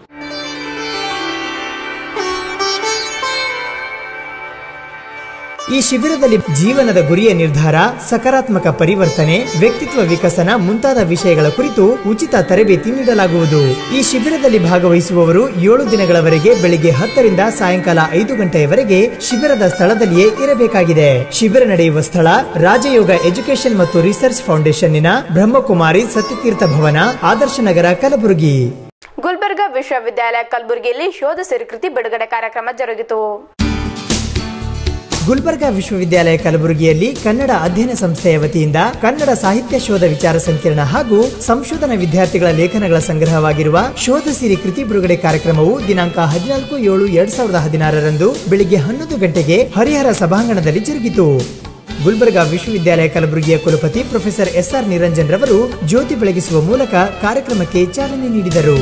ಈ ಶಿಬಿರದಲ್ಲಿ ಜೀವನದ ಗುರಿಯ ನಿರ್ಧಾರ, ಸಕಾರಾತ್ಮಕ ಪರಿವರ್ತನೆ, ವ್ಯಕ್ತಿತ್ವ ವಿಕಸನ ಮುಂತಾದ ವಿಷಯಗಳ ಕುರಿತು ಉಚಿತ ತರಬೇತಿ ನೀಡಲಾಗುವುದು. ಈ ಶಿಬಿರದಲ್ಲಿ ಭಾಗವಹಿಸುವವರು 7 ದಿನಗಳವರೆಗೆ ಬೆಳಿಗ್ಗೆ 10 ರಿಂದ ಸಾಯಂಕಾಲ 5 ಗಂಟೆಯವರೆಗೆ ಶಿಬಿರದ ಸ್ಥಳದಲ್ಲಿಯೇ ಇರಬೇಕಾಗಿದೆ. ಶಿಬಿರ ನಡೆಯುವ ಸ್ಥಳ ರಾಜಯೋಗ ಎಜುಕೇಷನ್ ಮತ್ತು ರಿಸರ್ಚ್ ಫೌಂಡೇಶನ್ನಿನ ಬ್ರಹ್ಮಕುಮಾರಿ ಸತ್ಯತೀರ್ಥ ಭವನ, ಆದರ್ಶ ನಗರ, ಕಲಬುರಗಿ. ಗುಲ್ಬರ್ಗಾ ವಿಶ್ವವಿದ್ಯಾಲಯ ಕಲಬುರಗಿಯಲ್ಲಿ ಶೋಧ ಸಿರಿಕೃತಿ ಬಿಡುಗಡೆ ಕಾರ್ಯಕ್ರಮ ಜರುಗಿತು. ಗುಲ್ಬರ್ಗಾ ವಿಶ್ವವಿದ್ಯಾಲಯ ಕಲಬುರಗಿಯಲ್ಲಿ ಕನ್ನಡ ಅಧ್ಯಯನ ಸಂಸ್ಥೆಯ ವತಿಯಿಂದ ಕನ್ನಡ ಸಾಹಿತ್ಯ ಶೋಧ ವಿಚಾರ ಸಂಕಿರಣ ಹಾಗೂ ಸಂಶೋಧನಾ ವಿದ್ಯಾರ್ಥಿಗಳ ಲೇಖನಗಳ ಸಂಗ್ರಹವಾಗಿರುವ ಶೋಧ ಸಿರಿ ಕೃತಿ ಬಿಡುಗಡೆ ಕಾರ್ಯಕ್ರಮವು ದಿನಾಂಕ 14/7/2016ರಂದು ಬೆಳಿಗ್ಗೆ 11 ಗಂಟೆಗೆ ಹರಿಹರ ಸಭಾಂಗಣದಲ್ಲಿ ಜರುಗಿತು. ಗುಲ್ಬರ್ಗಾ ವಿಶ್ವವಿದ್ಯಾಲಯ ಕಲಬುರಗಿಯ ಕುಲಪತಿ ಪ್ರೊಫೆಸರ್ SR ನಿರಂಜನ್ ರವರು ಜ್ಯೋತಿ ಬೆಳಗಿಸುವ ಮೂಲಕ ಕಾರ್ಯಕ್ರಮಕ್ಕೆ ಚಾಲನೆ ನೀಡಿದರು.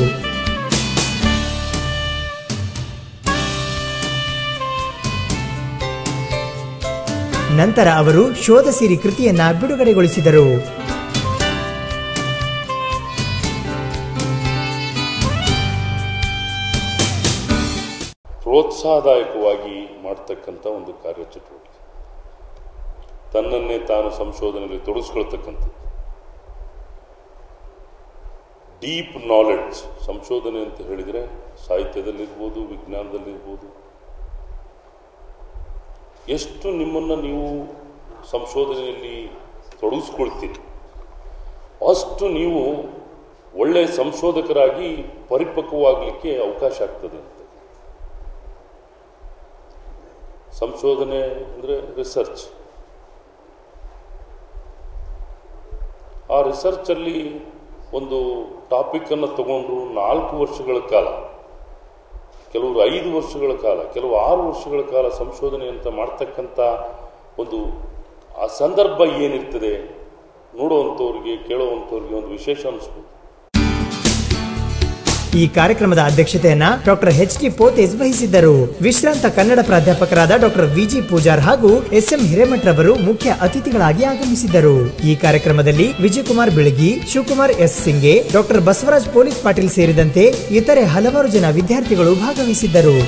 ನಂತರ ಅವರು ಶೋಧ ಸಿರಿ ಕೃತಿಯನ್ನ ಬಿಡುಗಡೆಗೊಳಿಸಿದರು. ಪ್ರೋತ್ಸಾಹದಾಯಕವಾಗಿ ಮಾಡತಕ್ಕಂಥ ಒಂದು ಕಾರ್ಯಚಟುವಟಿಕೆ, ತನ್ನನ್ನೇ ತಾನು ಸಂಶೋಧನೆಯಲ್ಲಿ ತೊಡಗಿಸ್ಕೊಳ್ತಕ್ಕಂಥದ್ದು, ಡೀಪ್ ನಾಲೆಡ್ಜ್. ಸಂಶೋಧನೆ ಅಂತ ಹೇಳಿದರೆ ಸಾಹಿತ್ಯದಲ್ಲಿರ್ಬೋದು, ವಿಜ್ಞಾನದಲ್ಲಿರ್ಬೋದು, ಎಷ್ಟು ನಿಮ್ಮನ್ನು ನೀವು ಸಂಶೋಧನೆಯಲ್ಲಿ ತೊಡಗಿಸ್ಕೊಳ್ತೀರಿ ಅಷ್ಟು ನೀವು ಒಳ್ಳೆಯ ಸಂಶೋಧಕರಾಗಿ ಪರಿಪಕ್ವವಾಗಲಿಕ್ಕೆ ಅವಕಾಶ ಆಗ್ತದೆ ಅಂತ. ಸಂಶೋಧನೆ ಅಂದರೆ ರಿಸರ್ಚ್. ಆ ರಿಸರ್ಚಲ್ಲಿ ಒಂದು ಟಾಪಿಕನ್ನು ತಗೊಂಡ್ರು 4 ವರ್ಷಗಳ ಕಾಲ, ಕೆಲವರು 5 ವರ್ಷಗಳ ಕಾಲ, ಕೆಲವು 6 ವರ್ಷಗಳ ಕಾಲ ಸಂಶೋಧನೆ ಅಂತ ಮಾಡ್ತಕ್ಕಂಥ ಒಂದು ಆ ಸಂದರ್ಭ ಏನಿರ್ತದೆ ನೋಡುವಂಥವ್ರಿಗೆ, ಕೇಳುವಂಥವ್ರಿಗೆ ಒಂದು ವಿಶೇಷ ಅನಿಸ್ಬೋದು. ಈ ಕಾರ್ಯಕ್ರಮದ ಅಧ್ಯಕ್ಷತೆಯನ್ನ ಡಾಕ್ಟರ್ HT ಪೋತೇಜ್ ವಹಿಸಿದ್ದರು. ವಿಶ್ರಾಂತ ಕನ್ನಡ ಪ್ರಾಧ್ಯಾಪಕರಾದ ಡಾಕ್ಟರ್ VG ಪೂಜಾರ್ ಹಾಗೂ SM ಹಿರೇಮಠ್ ರವರು ಮುಖ್ಯ ಅತಿಥಿಗಳಾಗಿ ಆಗಮಿಸಿದ್ದರು. ಈ ಕಾರ್ಯಕ್ರಮದಲ್ಲಿ Vijaykumar Belagi, Shivakumar S Singe, doctor Basavaraj police Patil ಸೇರಿದಂತೆ ಇತರೆ ಹಲವಾರು ಜನ ವಿದ್ಯಾರ್ಥಿಗಳು ಭಾಗವಹಿಸಿದ್ದರು.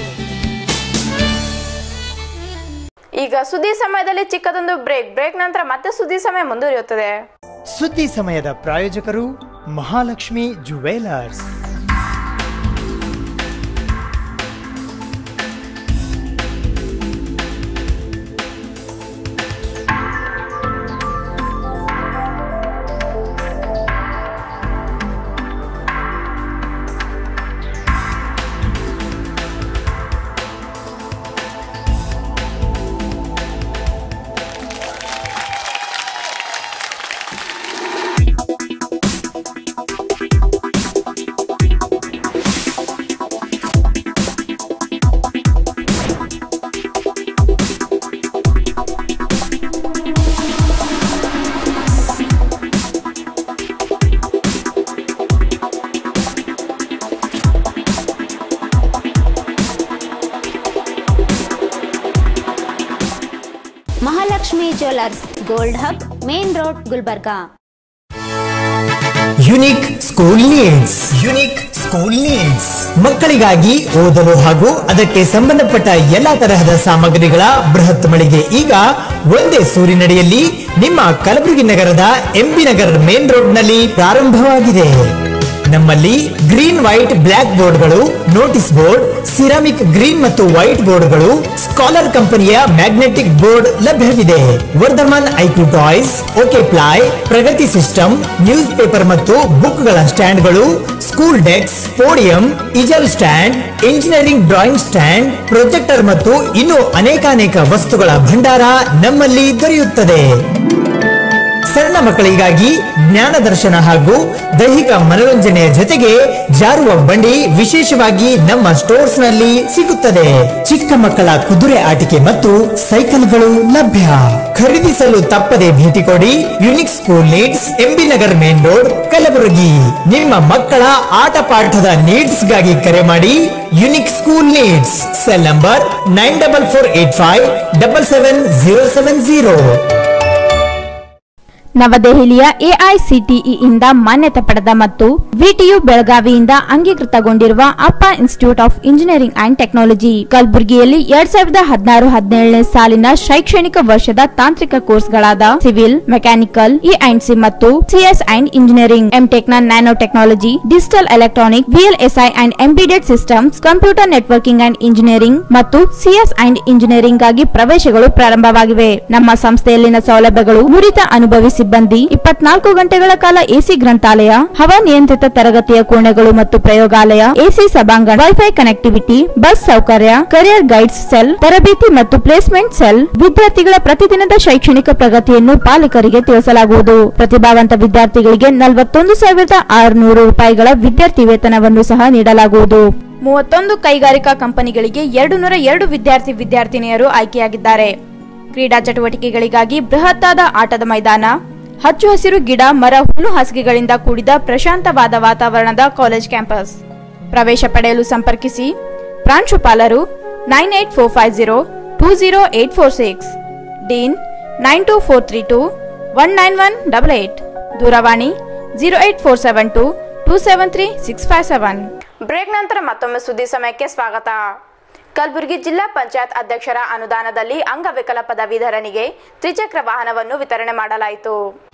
ಈಗ ಸುದ್ದಿ ಸಮಯದಲ್ಲಿ ಚಿಕ್ಕದೊಂದು ಬ್ರೇಕ್ ನಂತರ ಮತ್ತೆ ಸುದ್ದಿ ಸಮಯ ಮುಂದುವರಿಯುತ್ತದೆ. ಸುದ್ದಿ ಸಮಯದ ಪ್ರಾಯೋಜಕರು Mahalakshmi jewellers. Mahalakshmi jewellers, gold hub, main road, Gulbarga. Unique school needs ಮಕ್ಕಳಿಗಾಗಿ ಓದಲು ಹಾಗೂ ಅದಕ್ಕೆ ಸಂಬಂಧಪಟ್ಟ ಎಲ್ಲಾ ತರಹದ ಸಾಮಗ್ರಿಗಳ ಬೃಹತ್ ಮಳಿಗೆ ಈಗ ಒಂದೇ ಸೂರಿನಡಿಯಲ್ಲಿ ನಿಮ್ಮ ಕಲಬುರಗಿ ನಗರದ ಎಂಬಿ ನಗರ್ ಮೇನ್ ರೋಡ್ ನಲ್ಲಿ ಪ್ರಾರಂಭವಾಗಿದೆ. ನಮ್ಮಲ್ಲಿ ಗ್ರೀನ್ ವೈಟ್ ಬ್ಲಾಕ್ ಬೋರ್ಡ್ಗಳು, ನೋಟಿಸ್ ಬೋರ್ಡ್, ಸಿರಾಮಿಕ್ ಗ್ರೀನ್ ಮತ್ತು ವೈಟ್ ಬೋರ್ಡ್ಗಳು, ಸ್ಕಾಲರ್ ಕಂಪನಿಯ ಮ್ಯಾಗ್ನೆಟಿಕ್ ಬೋರ್ಡ್ ಲಭ್ಯವಿದೆ. Vardhaman IQ toys, okay ply, Pragati system, news paper ಮತ್ತು ಬುಕ್ಗಳ ಸ್ಟ್ಯಾಂಡ್ಗಳು, school desk, podium, easel stand, engineering drawing stand, projector ಮತ್ತು ಇನ್ನೂ ಅನೇಕಾನೇಕ ವಸ್ತುಗಳ ಭಂಡಾರ ನಮ್ಮಲ್ಲಿ ದೊರೆಯುತ್ತದೆ. ಸಣ್ಣ ಮಕ್ಕಳಿಗಾಗಿ ಜ್ಞಾನ ದರ್ಶನ ಹಾಗೂ ದೈಹಿಕ ಮನೋರಂಜನೆಯ ಜೊತೆಗೆ ಜಾರುವ ಬಂಡಿ ವಿಶೇಷವಾಗಿ ನಮ್ಮ ಸ್ಟೋರ್ಸ್ ನಲ್ಲಿ ಸಿಗುತ್ತದೆ. ಚಿಕ್ಕ ಮಕ್ಕಳ ಕುದುರೆ ಆಟಿಕೆ ಮತ್ತು ಸೈಕಲ್ಗಳು ಲಭ್ಯ. ಖರೀದಿಸಲು ತಪ್ಪದೆ ಭೇಟಿ ಕೊಡಿ. Unique school needs, MB Nagar main road, Kalaburagi. ನಿಮ್ಮ ಮಕ್ಕಳ ಆಟ ಪಾಠದ ನೀಡ್ಸ್ ಗಾಗಿ ಕರೆ ಮಾಡಿ. Unique school needs, cell number 9448577070. ನವದೆಹಲಿಯ ಎಐಸಿಟಿಇ ಇಂದ ಮಾನ್ಯತೆ ಪಡೆದ ಮತ್ತು ವಿಟಿಯು ಬೆಳಗಾವಿಯಿಂದ ಅಂಗೀಕೃತಗೊಂಡಿರುವ Appa institute of engineering and technology ಕಲಬುರಗಿಯಲ್ಲಿ 2016-17 ಸಾಲಿನ ಶೈಕ್ಷಣಿಕ ವರ್ಷದ ತಾಂತ್ರಿಕ ಕೋರ್ಸ್ಗಳಾದ ಸಿವಿಲ್, ಮೆಕ್ಯಾನಿಕಲ್, ಇ&ಸಿ ಮತ್ತು ಸಿಎಸ್ ಅಂಡ್ ಇಂಜಿನಿಯರಿಂಗ್, ಎಂಟೆಕ್ ನ nano technology, digital electronic, VLSI and embedded systems, computer networking and engineering ಮತ್ತು ಸಿಎಸ್ ಅಂಡ್ ಇಂಜಿನಿಯರಿಂಗ್ ಗಾಗಿ ಪ್ರವೇಶಗಳು ಪ್ರಾರಂಭವಾಗಿವೆ. ನಮ್ಮ ಸಂಸ್ಥೆಯಲ್ಲಿನ ಸೌಲಭ್ಯಗಳು ನುರಿತ ಅನುಭವಿ ಸಿಬ್ಬಂದಿ, 24 ಗಂಟೆಗಳ ಕಾಲ ಎಸಿ ಗ್ರಂಥಾಲಯ, ಹವಾನಿಯಂತ್ರಿತ ತರಗತಿಯ ಕೋಣೆಗಳು ಮತ್ತು ಪ್ರಯೋಗಾಲಯ, ಎಸಿ ಸಭಾಂಗಣ, ವೈಫೈ ಕನೆಕ್ಟಿವಿಟಿ, ಬಸ್ ಸೌಕರ್ಯ, ಕರಿಯರ್ ಗೈಡ್ಸ್ ಸೆಲ್, ತರಬೇತಿ ಮತ್ತು ಪ್ಲೇಸ್ಮೆಂಟ್ ಸೆಲ್. ವಿದ್ಯಾರ್ಥಿಗಳ ಪ್ರತಿದಿನದ ಶೈಕ್ಷಣಿಕ ಪ್ರಗತಿಯನ್ನು ಪಾಲಕರಿಗೆ ತಿಳಿಸಲಾಗುವುದು. ಪ್ರತಿಭಾವಂತ ವಿದ್ಯಾರ್ಥಿಗಳಿಗೆ 41,600 ರೂಪಾಯಿಗಳ ವಿದ್ಯಾರ್ಥಿ ವೇತನವನ್ನು ಸಹ ನೀಡಲಾಗುವುದು. 31 ಕೈಗಾರಿಕಾ ಕಂಪನಿಗಳಿಗೆ 202 ವಿದ್ಯಾರ್ಥಿನಿಯರು ಆಯ್ಕೆಯಾಗಿದ್ದಾರೆ. ಕ್ರೀಡಾ ಚಟುವಟಿಕೆಗಳಿಗಾಗಿ ಬೃಹತ್ತಾದ ಆಟದ ಮೈದಾನ, ಹಚ್ಚು ಹಸಿರು ಗಿಡ ಮರ ಹುಲ್ಲು ಹಾಸಿಗೆಗಳಿಂದ ಕೂಡಿದ ಪ್ರಶಾಂತವಾದ ವಾತಾವರಣದ ಕಾಲೇಜ್ ಕ್ಯಾಂಪಸ್. ಪ್ರವೇಶ ಪಡೆಯಲು ಸಂಪರ್ಕಿಸಿ. ಪ್ರಾಂಶುಪಾಲರು 9845020846, ಡೀನ್ 92432191188, ದೂರವಾಣಿ 08472273657. ಬ್ರೇಕ್ ನಂತರ ಮತ್ತೊಮ್ಮೆ ಸುದ್ದಿ ಸಮಯಕ್ಕೆ ಸ್ವಾಗತ. ಕಲಬುರಗಿ ಜಿಲ್ಲಾ ಪಂಚಾಯತ್ ಅಧ್ಯಕ್ಷರ ಅನುದಾನದಲ್ಲಿ ಅಂಗವಿಕಲ ಪದವೀಧರನಿಗೆ ತ್ರಿಚಕ್ರ ವಾಹನವನ್ನು ವಿತರಣೆ ಮಾಡಲಾಯಿತು.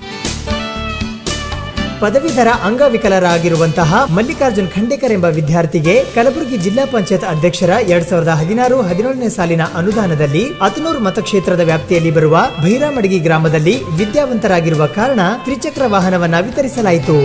ಪದವೀಧರ ಅಂಗವಿಕಲರಾಗಿರುವಂತಹ ಮಲ್ಲಿಕಾರ್ಜುನ್ ಖಂಡೇಕರ್ ಎಂಬ ವಿದ್ಯಾರ್ಥಿಗೆ ಕಲಬುರಗಿ ಜಿಲ್ಲಾ ಪಂಚಾಯತ್ ಅಧ್ಯಕ್ಷರ 2016-17 ಸಾಲಿನ ಅನುದಾನದಲ್ಲಿ ಅತನೂರು ಮತಕ್ಷೇತ್ರದ ವ್ಯಾಪ್ತಿಯಲ್ಲಿ ಬರುವ ಭೈರಾಮಡಗಿ ಗ್ರಾಮದಲ್ಲಿ ವಿದ್ಯಾವಂತರಾಗಿರುವ ಕಾರಣ ತ್ರಿಚಕ್ರ ವಾಹನವನ್ನ ವಿತರಿಸಲಾಯಿತು.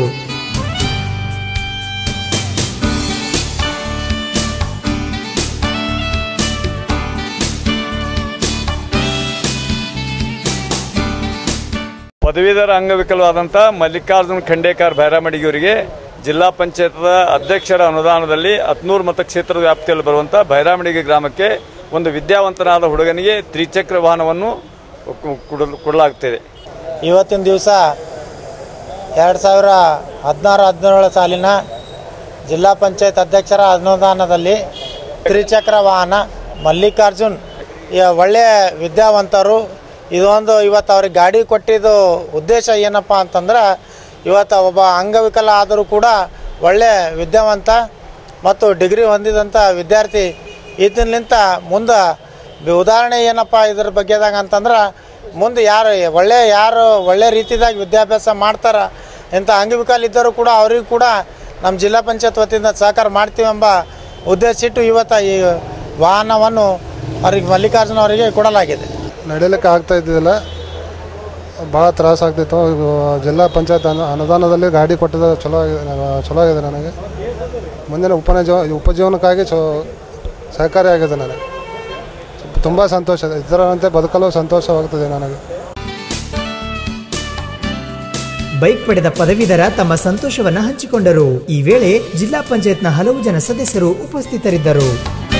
ಪದವೀಧರ ಅಂಗವಿಕಲವಾದಂಥ ಮಲ್ಲಿಕಾರ್ಜುನ್ ಖಂಡೇಕರ್ ಭೈರಾಮಡಿಗಿಯವರಿಗೆ ಜಿಲ್ಲಾ ಪಂಚಾಯತ್ ಅಧ್ಯಕ್ಷರ ಅನುದಾನದಲ್ಲಿ ಅತನೂರು ಮತಕ್ಷೇತ್ರದ ವ್ಯಾಪ್ತಿಯಲ್ಲಿ ಬರುವಂಥ ಭೈರಾಮಡಿಗಿ ಗ್ರಾಮಕ್ಕೆ ಒಂದು ವಿದ್ಯಾವಂತನಾದ ಹುಡುಗನಿಗೆ ತ್ರಿಚಕ್ರ ವಾಹನವನ್ನು ಕೊಡಲಾಗುತ್ತಿದೆ. ಇವತ್ತಿನ ದಿವಸ 2016-17 ಸಾಲಿನ ಜಿಲ್ಲಾ ಪಂಚಾಯತ್ ಅಧ್ಯಕ್ಷರ ಅನುದಾನದಲ್ಲಿ ತ್ರಿಚಕ್ರ ವಾಹನ ಮಲ್ಲಿಕಾರ್ಜುನ್ ಒಳ್ಳೆಯ ವಿದ್ಯಾವಂತರು. ಇದೊಂದು ಇವತ್ತು ಅವ್ರಿಗೆ ಗಾಡಿ ಕೊಟ್ಟಿದ್ದು ಉದ್ದೇಶ ಏನಪ್ಪ ಅಂತಂದ್ರೆ, ಇವತ್ತು ಒಬ್ಬ ಅಂಗವಿಕಲ ಆದರೂ ಕೂಡ ಒಳ್ಳೆಯ ವಿದ್ಯಾವಂತ ಮತ್ತು ಡಿಗ್ರಿ ಹೊಂದಿದಂಥ ವಿದ್ಯಾರ್ಥಿ ಇದನ್ನಿಂತ ಮುಂದೆ ಉದಾಹರಣೆ ಏನಪ್ಪ ಇದ್ರ ಬಗ್ಗೆದಾಗ ಅಂತಂದ್ರೆ, ಮುಂದೆ ಯಾರು ಒಳ್ಳೆ ರೀತಿಯಾಗಿ ವಿದ್ಯಾಭ್ಯಾಸ ಮಾಡ್ತಾರೆ ಇಂಥ ಅಂಗವಿಕಲ ಇದ್ದರೂ ಕೂಡ ಅವ್ರಿಗೂ ಕೂಡ ನಮ್ಮ ಜಿಲ್ಲಾ ಪಂಚಾಯತ್ ವತಿಯಿಂದ ಸಹಕಾರ ಮಾಡ್ತೀವೆಂಬ ಉದ್ದೇಶ ಇಟ್ಟು ಇವತ್ತು ಈ ವಾಹನವನ್ನು ಅವ್ರಿಗೆ ಮಲ್ಲಿಕಾರ್ಜುನ ಅವರಿಗೆ ಕೊಡಲಾಗಿದೆ. ನಡೀಲಿಕ್ಕೆ ಆಗ್ತಾ ಇದ್ದಿದ್ದಿಲ್ಲ, ಭಾಳ ತ್ರಾಸ ಆಗ್ತಿತ್ತು. ಜಿಲ್ಲಾ ಪಂಚಾಯತ್ ಅನುದಾನದಲ್ಲಿ ಗಾಡಿ ಕೊಟ್ಟಿದ್ದು ಚಲೋ ಆಗಿದೆ. ನನಗೆ ಮುಂದಿನ ಉಪಜೀವನಕ್ಕಾಗಿ ಸಹಕಾರಿ ಆಗಿದೆ. ನನಗೆ ತುಂಬ ಸಂತೋಷ, ಇದರಂತೆ ಬದುಕಲು ಸಂತೋಷವಾಗ್ತದೆ ನನಗೆ. ಬೈಕ್ ಪಡೆದ ಪದವೀಧರ ತಮ್ಮ ಸಂತೋಷವನ್ನ ಹಂಚಿಕೊಂಡರು. ಈ ವೇಳೆ ಜಿಲ್ಲಾ ಪಂಚಾಯತ್ನ ಹಲವು ಜನ ಸದಸ್ಯರು ಉಪಸ್ಥಿತರಿದ್ದರು.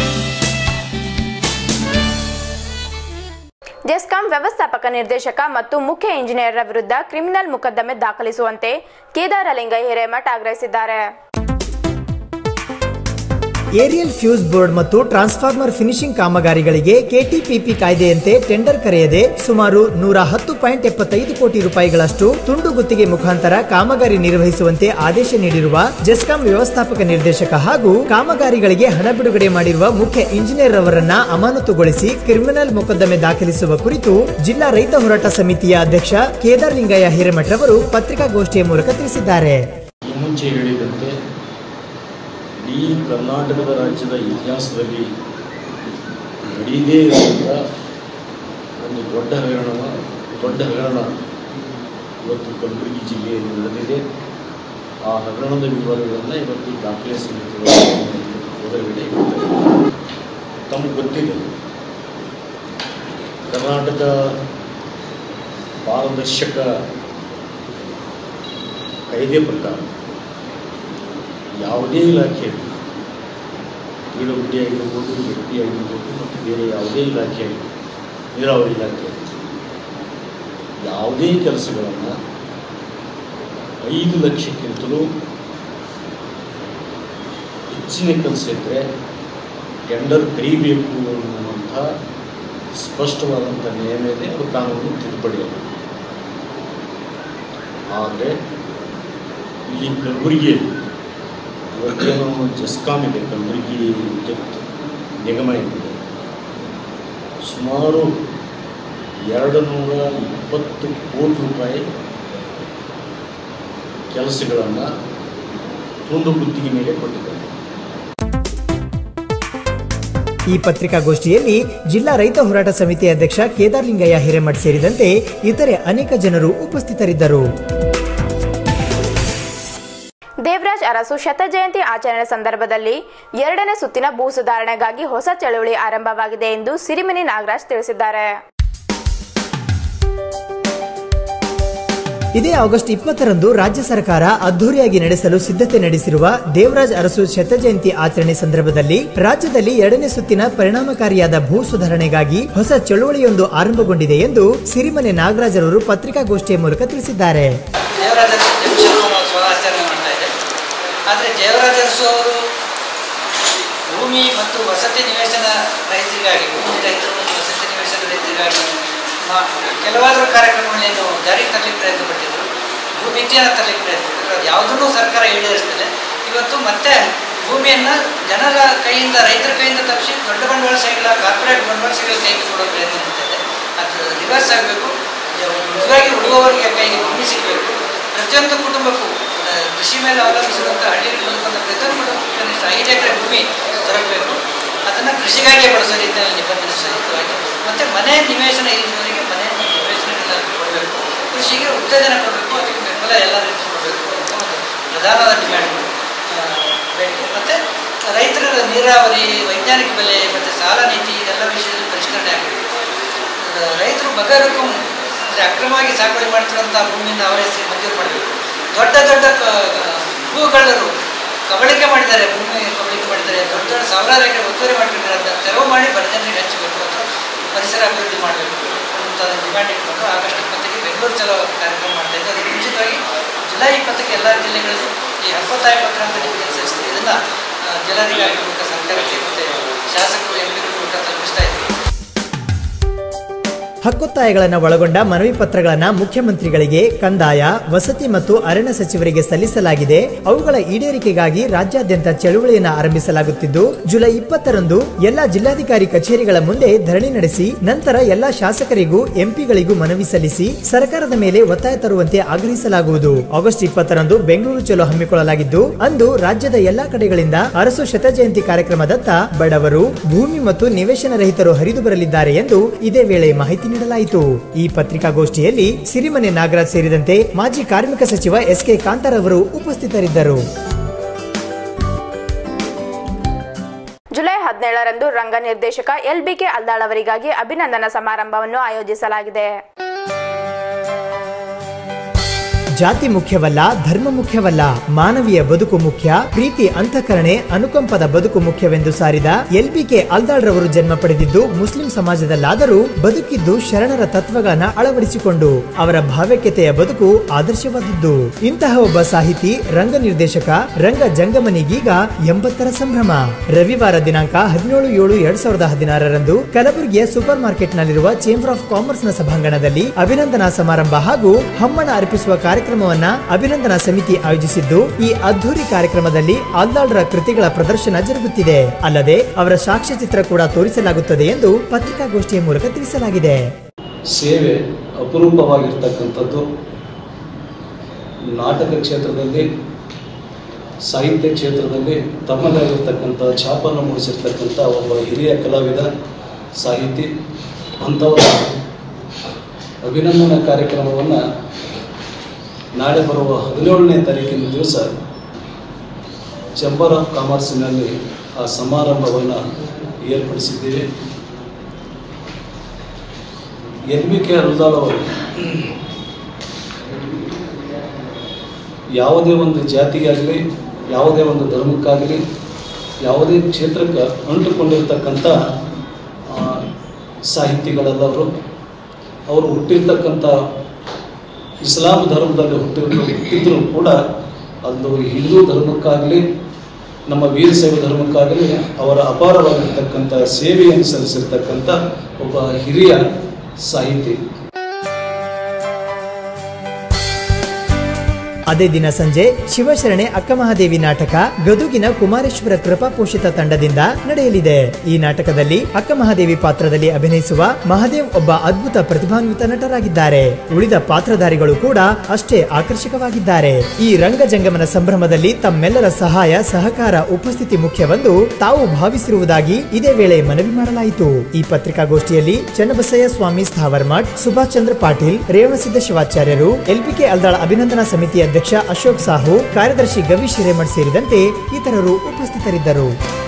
ಜೆಸ್ಕಾಂ ವ್ಯವಸ್ಥಾಪಕ ನಿರ್ದೇಶಕ ಮತ್ತು ಮುಖ್ಯ ಇಂಜಿನಿಯರ್ ವಿರುದ್ಧ ಕ್ರಿಮಿನಲ್ ಮೊಕದ್ದಮೆ ದಾಖಲಿಸುವಂತೆ ಕೇದಾರಲಿಂಗ ಹಿರೇಮಠ ಆಗ್ರಹಿಸಿದ್ದಾರೆ. ಏರಿಯಲ್ ಫ್ಯೂಸ್ ಬೋರ್ಡ್ ಮತ್ತು ಟ್ರಾನ್ಸ್ಫಾರ್ಮರ್ ಫಿನಿಶಿಂಗ್ ಕಾಮಗಾರಿಗಳಿಗೆ ಕೆಟಿಪಿಪಿ ಕಾಯ್ದೆಯಂತೆ ಟೆಂಡರ್ ಕರೆಯದೆ ಸುಮಾರು 110.75 ಕೋಟಿ ರೂಪಾಯಿಗಳಷ್ಟು ತುಂಡು ಗುತ್ತಿಗೆ ಮುಖಾಂತರ ಕಾಮಗಾರಿ ನಿರ್ವಹಿಸುವಂತೆ ಆದೇಶ ನೀಡಿರುವ ಜೆಸ್ಕಾಂ ವ್ಯವಸ್ಥಾಪಕ ನಿರ್ದೇಶಕ ಹಾಗೂ ಕಾಮಗಾರಿಗಳಿಗೆ ಹಣ ಬಿಡುಗಡೆ ಮಾಡಿರುವ ಮುಖ್ಯ ಇಂಜಿನಿಯರ್ ಅವರನ್ನ ಅಮಾನತುಗೊಳಿಸಿ ಕ್ರಿಮಿನಲ್ ಮೊಕದ್ದಮೆ ದಾಖಲಿಸುವ ಕುರಿತು ಜಿಲ್ಲಾ ರೈತ ಹೋರಾಟ ಸಮಿತಿಯ ಅಧ್ಯಕ್ಷ ಕೇದಾರ್ ಲಿಂಗಯ್ಯ ಹಿರೇಮಠ್ ರವರು ಪತ್ರಿಕಾಗೋಷ್ಠಿಯ ಮೂಲಕ ತಿಳಿಸಿದ್ದಾರೆ. ಮುಂಚೆ ಹೇಳಿದಂತೆ ಈ ಕರ್ನಾಟಕದ ರಾಜ್ಯದ ಇತಿಹಾಸದಲ್ಲಿ ನಡೆಯದೇ ಇರುವಂಥ ಒಂದು ದೊಡ್ಡ ಹಗರಣ ಇವತ್ತು ಕಲಬುರಗಿ ಜಿಲ್ಲೆಯಲ್ಲಿ ನಡೆದಿದೆ. ಆ ಹಗರಣದ ವಿವರಗಳನ್ನು ಇವತ್ತು ದಾಖಲೆ ಸಮಿತಿಗಳ ಎದುರುಗಡೆ ತಮಗೆ ಗೊತ್ತಿದೆ. ಕರ್ನಾಟಕ ಪಾರದರ್ಶಕ ಕಾಯ್ದೆ ಪ್ರಕಾರ ಯಾವುದೇ ಇಲಾಖೆ ಪಿಡಬ್ಲ್ಯೂಡಿ ಆಗಿರ್ಬೋದು, ಎಫ್ಟಿ ಆಗಿರ್ಬೋದು ಮತ್ತು ಬೇರೆ ಯಾವುದೇ ಇಲಾಖೆ ನೀರಾವರಿ ಇಲಾಖೆ ಯಾವುದೇ ಕೆಲಸಗಳನ್ನು 5 ಲಕ್ಷಕ್ಕಿಂತಲೂ ಹೆಚ್ಚಿನ ಕೆಲಸ ಇದ್ದರೆ ಟೆಂಡರ್ ಕರೀಬೇಕು ಅನ್ನುವಂಥ ಸ್ಪಷ್ಟವಾದಂಥ ನಿಯಮ ಇದೆ. ಅದು ಕಾನೂನು ತಿದ್ದುಪಡಿಯಾಗಿದೆ. ಆದರೆ ಇಲ್ಲಿ ಕಲಬುರಗಿಯಲ್ಲಿ ಇವತ್ತೇನೋ ಜೆಸ್ಕಾಂ ಇದೆ, ಕಲಬುರಗಿ ವಿದ್ಯುತ್ ನಿಗಮ ಇದೆ, ಸುಮಾರು 220 ಕೋಟಿ ರೂಪಾಯಿ ಕೆಲಸಗಳನ್ನು ತುಂಡು ಗುತ್ತಿಗೆ ಮೇಲೆ ಕೊಟ್ಟಿದ್ದಾರೆ. ಈ ಪತ್ರಿಕಾಗೋಷ್ಠಿಯಲ್ಲಿ ಜಿಲ್ಲಾ ರೈತ ಹೋರಾಟ ಸಮಿತಿ ಅಧ್ಯಕ್ಷ ಕೇದಾರ್ ಲಿಂಗಯ್ಯ ಹಿರೇಮಠ್ ಸೇರಿದಂತೆ ಇತರೆ ಅನೇಕ ಜನರು ಉಪಸ್ಥಿತರಿದ್ದರು. ದೇವರಾಜ್ ಅರಸು ಶತಜಯಂತಿ ಆಚರಣೆ ಸಂದರ್ಭದಲ್ಲಿ 2ನೇ ಸುತ್ತಿನ ಭೂ ಸುಧಾರಣೆಗಾಗಿ ಹೊಸ ಚಳವಳಿ ಆರಂಭವಾಗಿದೆ ಎಂದು ಸಿರಿಮನಿ ನಾಗರಾಜ್ ತಿಳಿಸಿದ್ದಾರೆ. ಇದೇ ಆಗಸ್ಟ್ 20ರಂದು ರಾಜ್ಯ ಸರ್ಕಾರ ಅದ್ದೂರಿಯಾಗಿ ನಡೆಸಲು ಸಿದ್ಧತೆ ನಡೆಸಿರುವ ದೇವರಾಜ್ ಅರಸು ಶತಜಯಂತಿ ಆಚರಣೆ ಸಂದರ್ಭದಲ್ಲಿ ರಾಜ್ಯದಲ್ಲಿ 2ನೇ ಸುತ್ತಿನ ಪರಿಣಾಮಕಾರಿಯಾದ ಭೂ ಸುಧಾರಣೆಗಾಗಿ ಹೊಸ ಚಳುವಳಿಯೊಂದು ಆರಂಭಗೊಂಡಿದೆ ಎಂದು ಸಿರಿಮನೆ ನಾಗರಾಜ್ ಅವರು ಪತ್ರಿಕಾಗೋಷ್ಠಿಯ ಮೂಲಕ ತಿಳಿಸಿದ್ದಾರೆ. ಆದರೆ ದೇವರಾಜ್ ಅರಸು ಅವರು ಭೂಮಿ ಮತ್ತು ವಸತಿ ನಿವೇಶನ ರೈತರಿಗಾಗಿ, ಭೂಮಿ ರೈತರು ಮತ್ತು ವಸತಿ ನಿವೇಶನ ರೈತರಿಗಾಗಿ ಕೆಲವಾರು ಕಾರ್ಯಕ್ರಮಗಳೇನು ಜಾರಿಗೆ ತರಲಿಕ್ಕೆ ಪ್ರಯತ್ನ ಪಟ್ಟಿದ್ರು, ಭೂಮಿತಿಯನ್ನು ತರಲಿಕ್ಕೆ ಪ್ರಯತ್ನ ಪಟ್ಟಿದ್ರು. ಅದು ಯಾವುದನ್ನು ಸರ್ಕಾರ ಈಡೇರಿಸ್ತದೆ. ಇವತ್ತು ಮತ್ತೆ ಭೂಮಿಯನ್ನು ಜನರ ಕೈಯಿಂದ, ರೈತರ ಕೈಯಿಂದ ತಪ್ಪಿಸಿ ದೊಡ್ಡ ಬಂಡವಾಳಶಾಹಿಗಳ, ಕಾರ್ಪೊರೇಟ್ ಬಂಡವಾಳಶಾಹಿಗಳ ಕೈಗೆ ಕೊಡೋ ಪ್ರಯತ್ನ ಮಾಡ್ತಾಯಿದೆ. ಅದು ರಿವರ್ಸ್ ಆಗಬೇಕು. ನಿಜವಾಗಿ ಉಳುವವರಿಗೆ ಕೈಗೆ ಭೂಮಿ ಸಿಗಬೇಕು. ಪ್ರತಿಯೊಂದು ಕುಟುಂಬಕ್ಕೂ ಕೃಷಿ ಮೇಲೆ ಅವಲಂಬಿಸಿರುವಂಥ ಹಳ್ಳಿಗಳು ಬದುಕುವಂಥ ಪ್ರತಿಯೊಂದು ಕುಟುಂಬಕ್ಕೂ ಕನಿಷ್ಠ 5 ಎಕರೆ ಭೂಮಿ ದೊರಕಬೇಕು. ಅದನ್ನು ಕೃಷಿಗಾಗಿಯೇ ಬಳಸೋ ರೀತಿಯಲ್ಲಿ ನಿಬಂಧನೆ ಸಹಿತವಾಗಿ ಮತ್ತು ಮನೆ ನಿವೇಶನ ಇಲ್ಲದವರಿಗೆ ಮನೆ ನಿವೇಶನಗಳನ್ನು ಕೊಡಬೇಕು. ಕೃಷಿಗೆ ಉತ್ತೇಜನ ಕೊಡಬೇಕು, ಅದಕ್ಕೆ ಬೆಂಬಲ ಎಲ್ಲ ರೀತಿ ಕೊಡಬೇಕು ಅಂತ ಒಂದು ಪ್ರಧಾನವಾದ ಡಿಮ್ಯಾಂಡ್ಗಳು, ಬೇಡಿಕೆ. ಮತ್ತು ರೈತರ ನೀರಾವರಿ, ವೈಜ್ಞಾನಿಕ ಬೆಲೆ ಮತ್ತು ಸಾಲ ನೀತಿ ಇದೆಲ್ಲ ವಿಷಯದಲ್ಲಿ ಪರಿಷ್ಕರಣೆ ಆಗಬೇಕು. ರೈತರು ಬಗರಕ್ಕೂ ಅಂದರೆ ಅಕ್ರಮವಾಗಿ ಸಾಗುವಳಿ ಮಾಡ್ತಿರುವಂಥ ಭೂಮಿಯನ್ನು ಅವರೇ ಮಂಜೂರು ಮಾಡಬೇಕು. ದೊಡ್ಡ ದೊಡ್ಡ ಭೂಗಳರು ಕಬಳಿಕೆ ಮಾಡಿದ್ದಾರೆ, ಭೂಮಿ ಕಬಳಿಕೆ ಮಾಡಿದ್ದಾರೆ, ದೊಡ್ಡ ದೊಡ್ಡ ಸಾವಿರಾರು ಎಕರೆ ಒತ್ತುವರಿ ಮಾಡ್ಕೊಂಡಿದ್ದಾರೆ. ಅದನ್ನು ತೆರವು ಮಾಡಿ ಬಡಜನರಿಗೆ ಹಂಚಬೇಕು ಅಥವಾ ಪರಿಸರ ಅಭಿವೃದ್ಧಿ ಮಾಡಬೇಕು ಅಂತ ಡಿಮ್ಯಾಂಡ್ ಇಟ್ಕೊಂಡು ಆಗಸ್ಟ್ 20ಕ್ಕೆ ಬೆಂಗಳೂರು ಚಲೋ ಕಾರ್ಯಕ್ರಮ ಮಾಡ್ತಾಯಿದ್ದು. ಅದಕ್ಕೆ ಮುಂಚಿತವಾಗಿ ಜುಲೈ 20ಕ್ಕೆ ಎಲ್ಲ ಜಿಲ್ಲೆಗಳಲ್ಲಿ ಈ ಹಕ್ಕೊತ್ತಾಯ ಪತ್ರ ಅಂತ ನಿಮಗೆ ಅನುಸರಿಸ್ತೀವಿ. ಇದನ್ನು ಜಿಲ್ಲಾಧಿಕಾರಿ ಮೂಲಕ ಸರ್ಕಾರಕ್ಕೆ ಮತ್ತು ಶಾಸಕರು, ಎಂಪಿಗಳ ಮೂಲಕ ತಲುಪಿಸ್ತಾ ಇದ್ದೀವಿ. ಹಕ್ಕೊತ್ತಾಯಗಳನ್ನು ಒಳಗೊಂಡ ಮನವಿ ಪತ್ರಗಳನ್ನು ಮುಖ್ಯಮಂತ್ರಿಗಳಿಗೆ, ಕಂದಾಯ, ವಸತಿ ಮತ್ತು ಅರಣ್ಯ ಸಚಿವರಿಗೆ ಸಲ್ಲಿಸಲಾಗಿದೆ. ಅವುಗಳ ಈಡೇರಿಕೆಗಾಗಿ ರಾಜ್ಯಾದ್ಯಂತ ಚಳುವಳಿಯನ್ನು ಆರಂಭಿಸಲಾಗುತ್ತಿದ್ದು, ಜುಲೈ 20ರಂದು ಎಲ್ಲಾ ಜಿಲ್ಲಾಧಿಕಾರಿ ಕಚೇರಿಗಳ ಮುಂದೆ ಧರಣಿ ನಡೆಸಿ ನಂತರ ಎಲ್ಲಾ ಶಾಸಕರಿಗೂ, ಎಂಪಿಗಳಿಗೂ ಮನವಿ ಸಲ್ಲಿಸಿ ಸರ್ಕಾರದ ಮೇಲೆ ಒತ್ತಾಯ ತರುವಂತೆ ಆಗ್ರಹಿಸಲಾಗುವುದು. ಆಗಸ್ಟ್ 20ರಂದು ಬೆಂಗಳೂರು ಚಲೋ ಹಮ್ಮಿಕೊಳ್ಳಲಾಗಿದ್ದು, ಅಂದು ರಾಜ್ಯದ ಎಲ್ಲಾ ಕಡೆಗಳಿಂದ ಅರಸು ಶತಜಯಂತಿ ಕಾರ್ಯಕ್ರಮದತ್ತ ಬಡವರು, ಭೂಮಿ ಮತ್ತು ನಿವೇಶನ ರಹಿತರು ಹರಿದು ಬರಲಿದ್ದಾರೆ ಎಂದು ಇದೇ ವೇಳೆ ಮಾಹಿತಿ ನೀಡಲಾಯಿತು. ಈ ಪತ್ರಿಕಾಗೋಷ್ಠಿಯಲ್ಲಿ ಸಿರಿಮನೆ ನಾಗರಾಜ್ ಸೇರಿದಂತೆ ಮಾಜಿ ಕಾರ್ಮಿಕ ಸಚಿವ ಎಸ್.ಕೆ. ಕಾಂತಾರ್ ಅವರು ಉಪಸ್ಥಿತರಿದ್ದರು. ಜುಲೈ 17ರಂದು ರಂಗ ನಿರ್ದೇಶಕ ಎಲ್.ಬಿ.ಕೆ. ಅಲ್ದಾಳ್ ಅವರಿಗಾಗಿ ಅಭಿನಂದನಾ ಸಮಾರಂಭವನ್ನು ಆಯೋಜಿಸಲಾಗಿದೆ. ಜಾತಿ ಮುಖ್ಯವಲ್ಲ, ಧರ್ಮ ಮುಖ್ಯವಲ್ಲ, ಮಾನವೀಯ ಬದುಕು ಮುಖ್ಯ, ಪ್ರೀತಿ ಅಂತಃಕರಣೆ ಅನುಕಂಪದ ಬದುಕು ಮುಖ್ಯವೆಂದು ಸಾರಿದ ಎಲ್ಬಿಕೆ ಅಲ್ದಾಳ್ ರವರು ಜನ್ಮ ಪಡೆದಿದ್ದು ಮುಸ್ಲಿಂ ಸಮಾಜದಲ್ಲಾದರೂ ಬದುಕಿದ್ದು ಶರಣರ ತತ್ವಗಳನ್ನ ಅಳವಡಿಸಿಕೊಂಡು ಅವರ ಭಾವ್ಯಕೆತೆಯ ಬದುಕು ಆದರ್ಶವಾದದ್ದು. ಇಂತಹ ಒಬ್ಬ ಸಾಹಿತಿ, ರಂಗ ನಿರ್ದೇಶಕ, ರಂಗ ಜಂಗಮನಿಗೀಗ 80ರ ಸಂಭ್ರಮ. ರವಿವಾರ ದಿನಾಂಕ 17/7/2016 ಕಲಬುರಗಿಯ ಸೂಪರ್ ಮಾರ್ಕೆಟ್ ನಲ್ಲಿರುವ ಚೇಂಬರ್ ಆಫ್ ಕಾಮರ್ಸ್ ನ ಸಭಾಂಗಣದಲ್ಲಿ ಅಭಿನಂದನಾ ಸಮಾರಂಭ ಹಾಗೂ ಹಮ್ಮಣ ಅರ್ಪಿಸುವ ಕಾರ್ಯಕ್ರಮವನ್ನ ಅಭಿನಂದನಾ ಸಮಿತಿ ಆಯೋಜಿಸಿದ್ದು, ಈ ಅದ್ಧೂರಿ ಕಾರ್ಯಕ್ರಮದಲ್ಲಿ ಅಲ್ದಾಳ್ರ ಕೃತಿಗಳ ಪ್ರದರ್ಶನ ಜರುಗುತ್ತಿದೆ. ಅಲ್ಲದೆ ಅವರ ಸಾಕ್ಷ್ಯಚಿತ್ರ ಕೂಡ ತೋರಿಸಲಾಗುತ್ತದೆ ಎಂದು ಪತ್ರಿಕಾಗೋಷ್ಠಿಯ ಮೂಲಕ ತಿಳಿಸಲಾಗಿದೆ. ಸೇವೆ ಅಪರೂಪವಾಗಿರ್ತಕ್ಕಂಥದ್ದು. ನಾಟಕ ಕ್ಷೇತ್ರದಲ್ಲಿ, ಸಾಹಿತ್ಯ ಕ್ಷೇತ್ರದಲ್ಲಿ ತಮ್ಮದಾಗಿರ್ತಕ್ಕಂಥ ಛಾಪನ್ನು ಮೂಡಿಸಿರ್ತಕ್ಕಂಥ ಒಬ್ಬ ಹಿರಿಯ ಕಲಾವಿದ, ಸಾಹಿತಿ. ಅಂಥವರ ಅಭಿನಂದನಾ ಕಾರ್ಯಕ್ರಮವನ್ನು ನಾಳೆ ಬರುವ 17ನೇ ತಾರೀಕಿನ ದಿವಸ ಚೇಂಬರ್ ಆಫ್ ಕಾಮರ್ಸಿನಲ್ಲಿ ಆ ಸಮಾರಂಭವನ್ನು ಏರ್ಪಡಿಸಿದ್ದೇವೆ. ಎಲ್ಬಿಕೆ ಅಲ್ದಾಳ್ ಅವರು ಯಾವುದೇ ಒಂದು ಜಾತಿಗಾಗಲಿ, ಯಾವುದೇ ಒಂದು ಧರ್ಮಕ್ಕಾಗಲಿ, ಯಾವುದೇ ಕ್ಷೇತ್ರಕ್ಕೆ ಅಂಟುಕೊಂಡಿರ್ತಕ್ಕಂಥ ಸಾಹಿತಿಗಳಲ್ಲವರು. ಅವರು ಹುಟ್ಟಿರ್ತಕ್ಕಂಥ ಇಸ್ಲಾಂ ಧರ್ಮದಲ್ಲಿ ಹುಟ್ಟಿದ್ರೂ ಕೂಡ ಅದು ಹಿಂದೂ ಧರ್ಮಕ್ಕಾಗಲಿ, ನಮ್ಮ ವೀರಶೈವ ಧರ್ಮಕ್ಕಾಗಲಿ ಅವರ ಅಪಾರವಾಗಿರ್ತಕ್ಕಂಥ ಸೇವೆಯನ್ನು ಸಲ್ಲಿಸಿರ್ತಕ್ಕಂಥ ಒಬ್ಬ ಹಿರಿಯ ಸಾಹಿತಿ. ಅದೇ ದಿನ ಸಂಜೆ ಶಿವಶರಣೆ ಅಕ್ಕಮಹಾದೇವಿ ನಾಟಕ ಗದುಗಿನ ಕುಮಾರೇಶ್ವರ ಕೃಪಾಪೋಷಿತ ತಂಡದಿಂದ ನಡೆಯಲಿದೆ. ಈ ನಾಟಕದಲ್ಲಿ ಅಕ್ಕಮಹಾದೇವಿ ಪಾತ್ರದಲ್ಲಿ ಅಭಿನಯಿಸುವ ಮಹಾದೇವ್ ಒಬ್ಬ ಅದ್ಭುತ ಪ್ರತಿಭಾನ್ವಿತ ನಟರಾಗಿದ್ದಾರೆ. ಉಳಿದ ಪಾತ್ರಧಾರಿಗಳು ಕೂಡ ಅಷ್ಟೇ ಆಕರ್ಷಕವಾಗಿದ್ದಾರೆ. ಈ ರಂಗಜಂಗಮನ ಸಂಭ್ರಮದಲ್ಲಿ ತಮ್ಮೆಲ್ಲರ ಸಹಾಯ ಸಹಕಾರ ಉಪಸ್ಥಿತಿ ಮುಖ್ಯವೆಂದು ತಾವು ಭಾವಿಸಿರುವುದಾಗಿ ಇದೇ ವೇಳೆ ಮನವಿ ಮಾಡಲಾಯಿತು. ಈ ಪತ್ರಿಕಾಗೋಷ್ಠಿಯಲ್ಲಿ ಚನ್ನಬಸಯ್ಯ ಸ್ವಾಮಿ ಸ್ಥಾವರ್ಮಠ್, ಸುಭಾಷ್ ಚಂದ್ರ ಪಾಟೀಲ್, ರೇವಣಸಿದ್ದ ಶಿವಾಚಾರ್ಯರು, ಎಲ್ಬಿಕೆ ಅಲ್ದಾಳ್ ಅಭಿನಂದನಾ ಸಮಿತಿ ಅಧ್ಯಕ್ಷ ಅಶೋಕ್ ಸಾಹು, ಕಾರ್ಯದರ್ಶಿ ಗವಿ ಹಿರೇಮಠ್ ಸೇರಿದಂತೆ ಇತರರು ಉಪಸ್ಥಿತರಿದ್ದರು.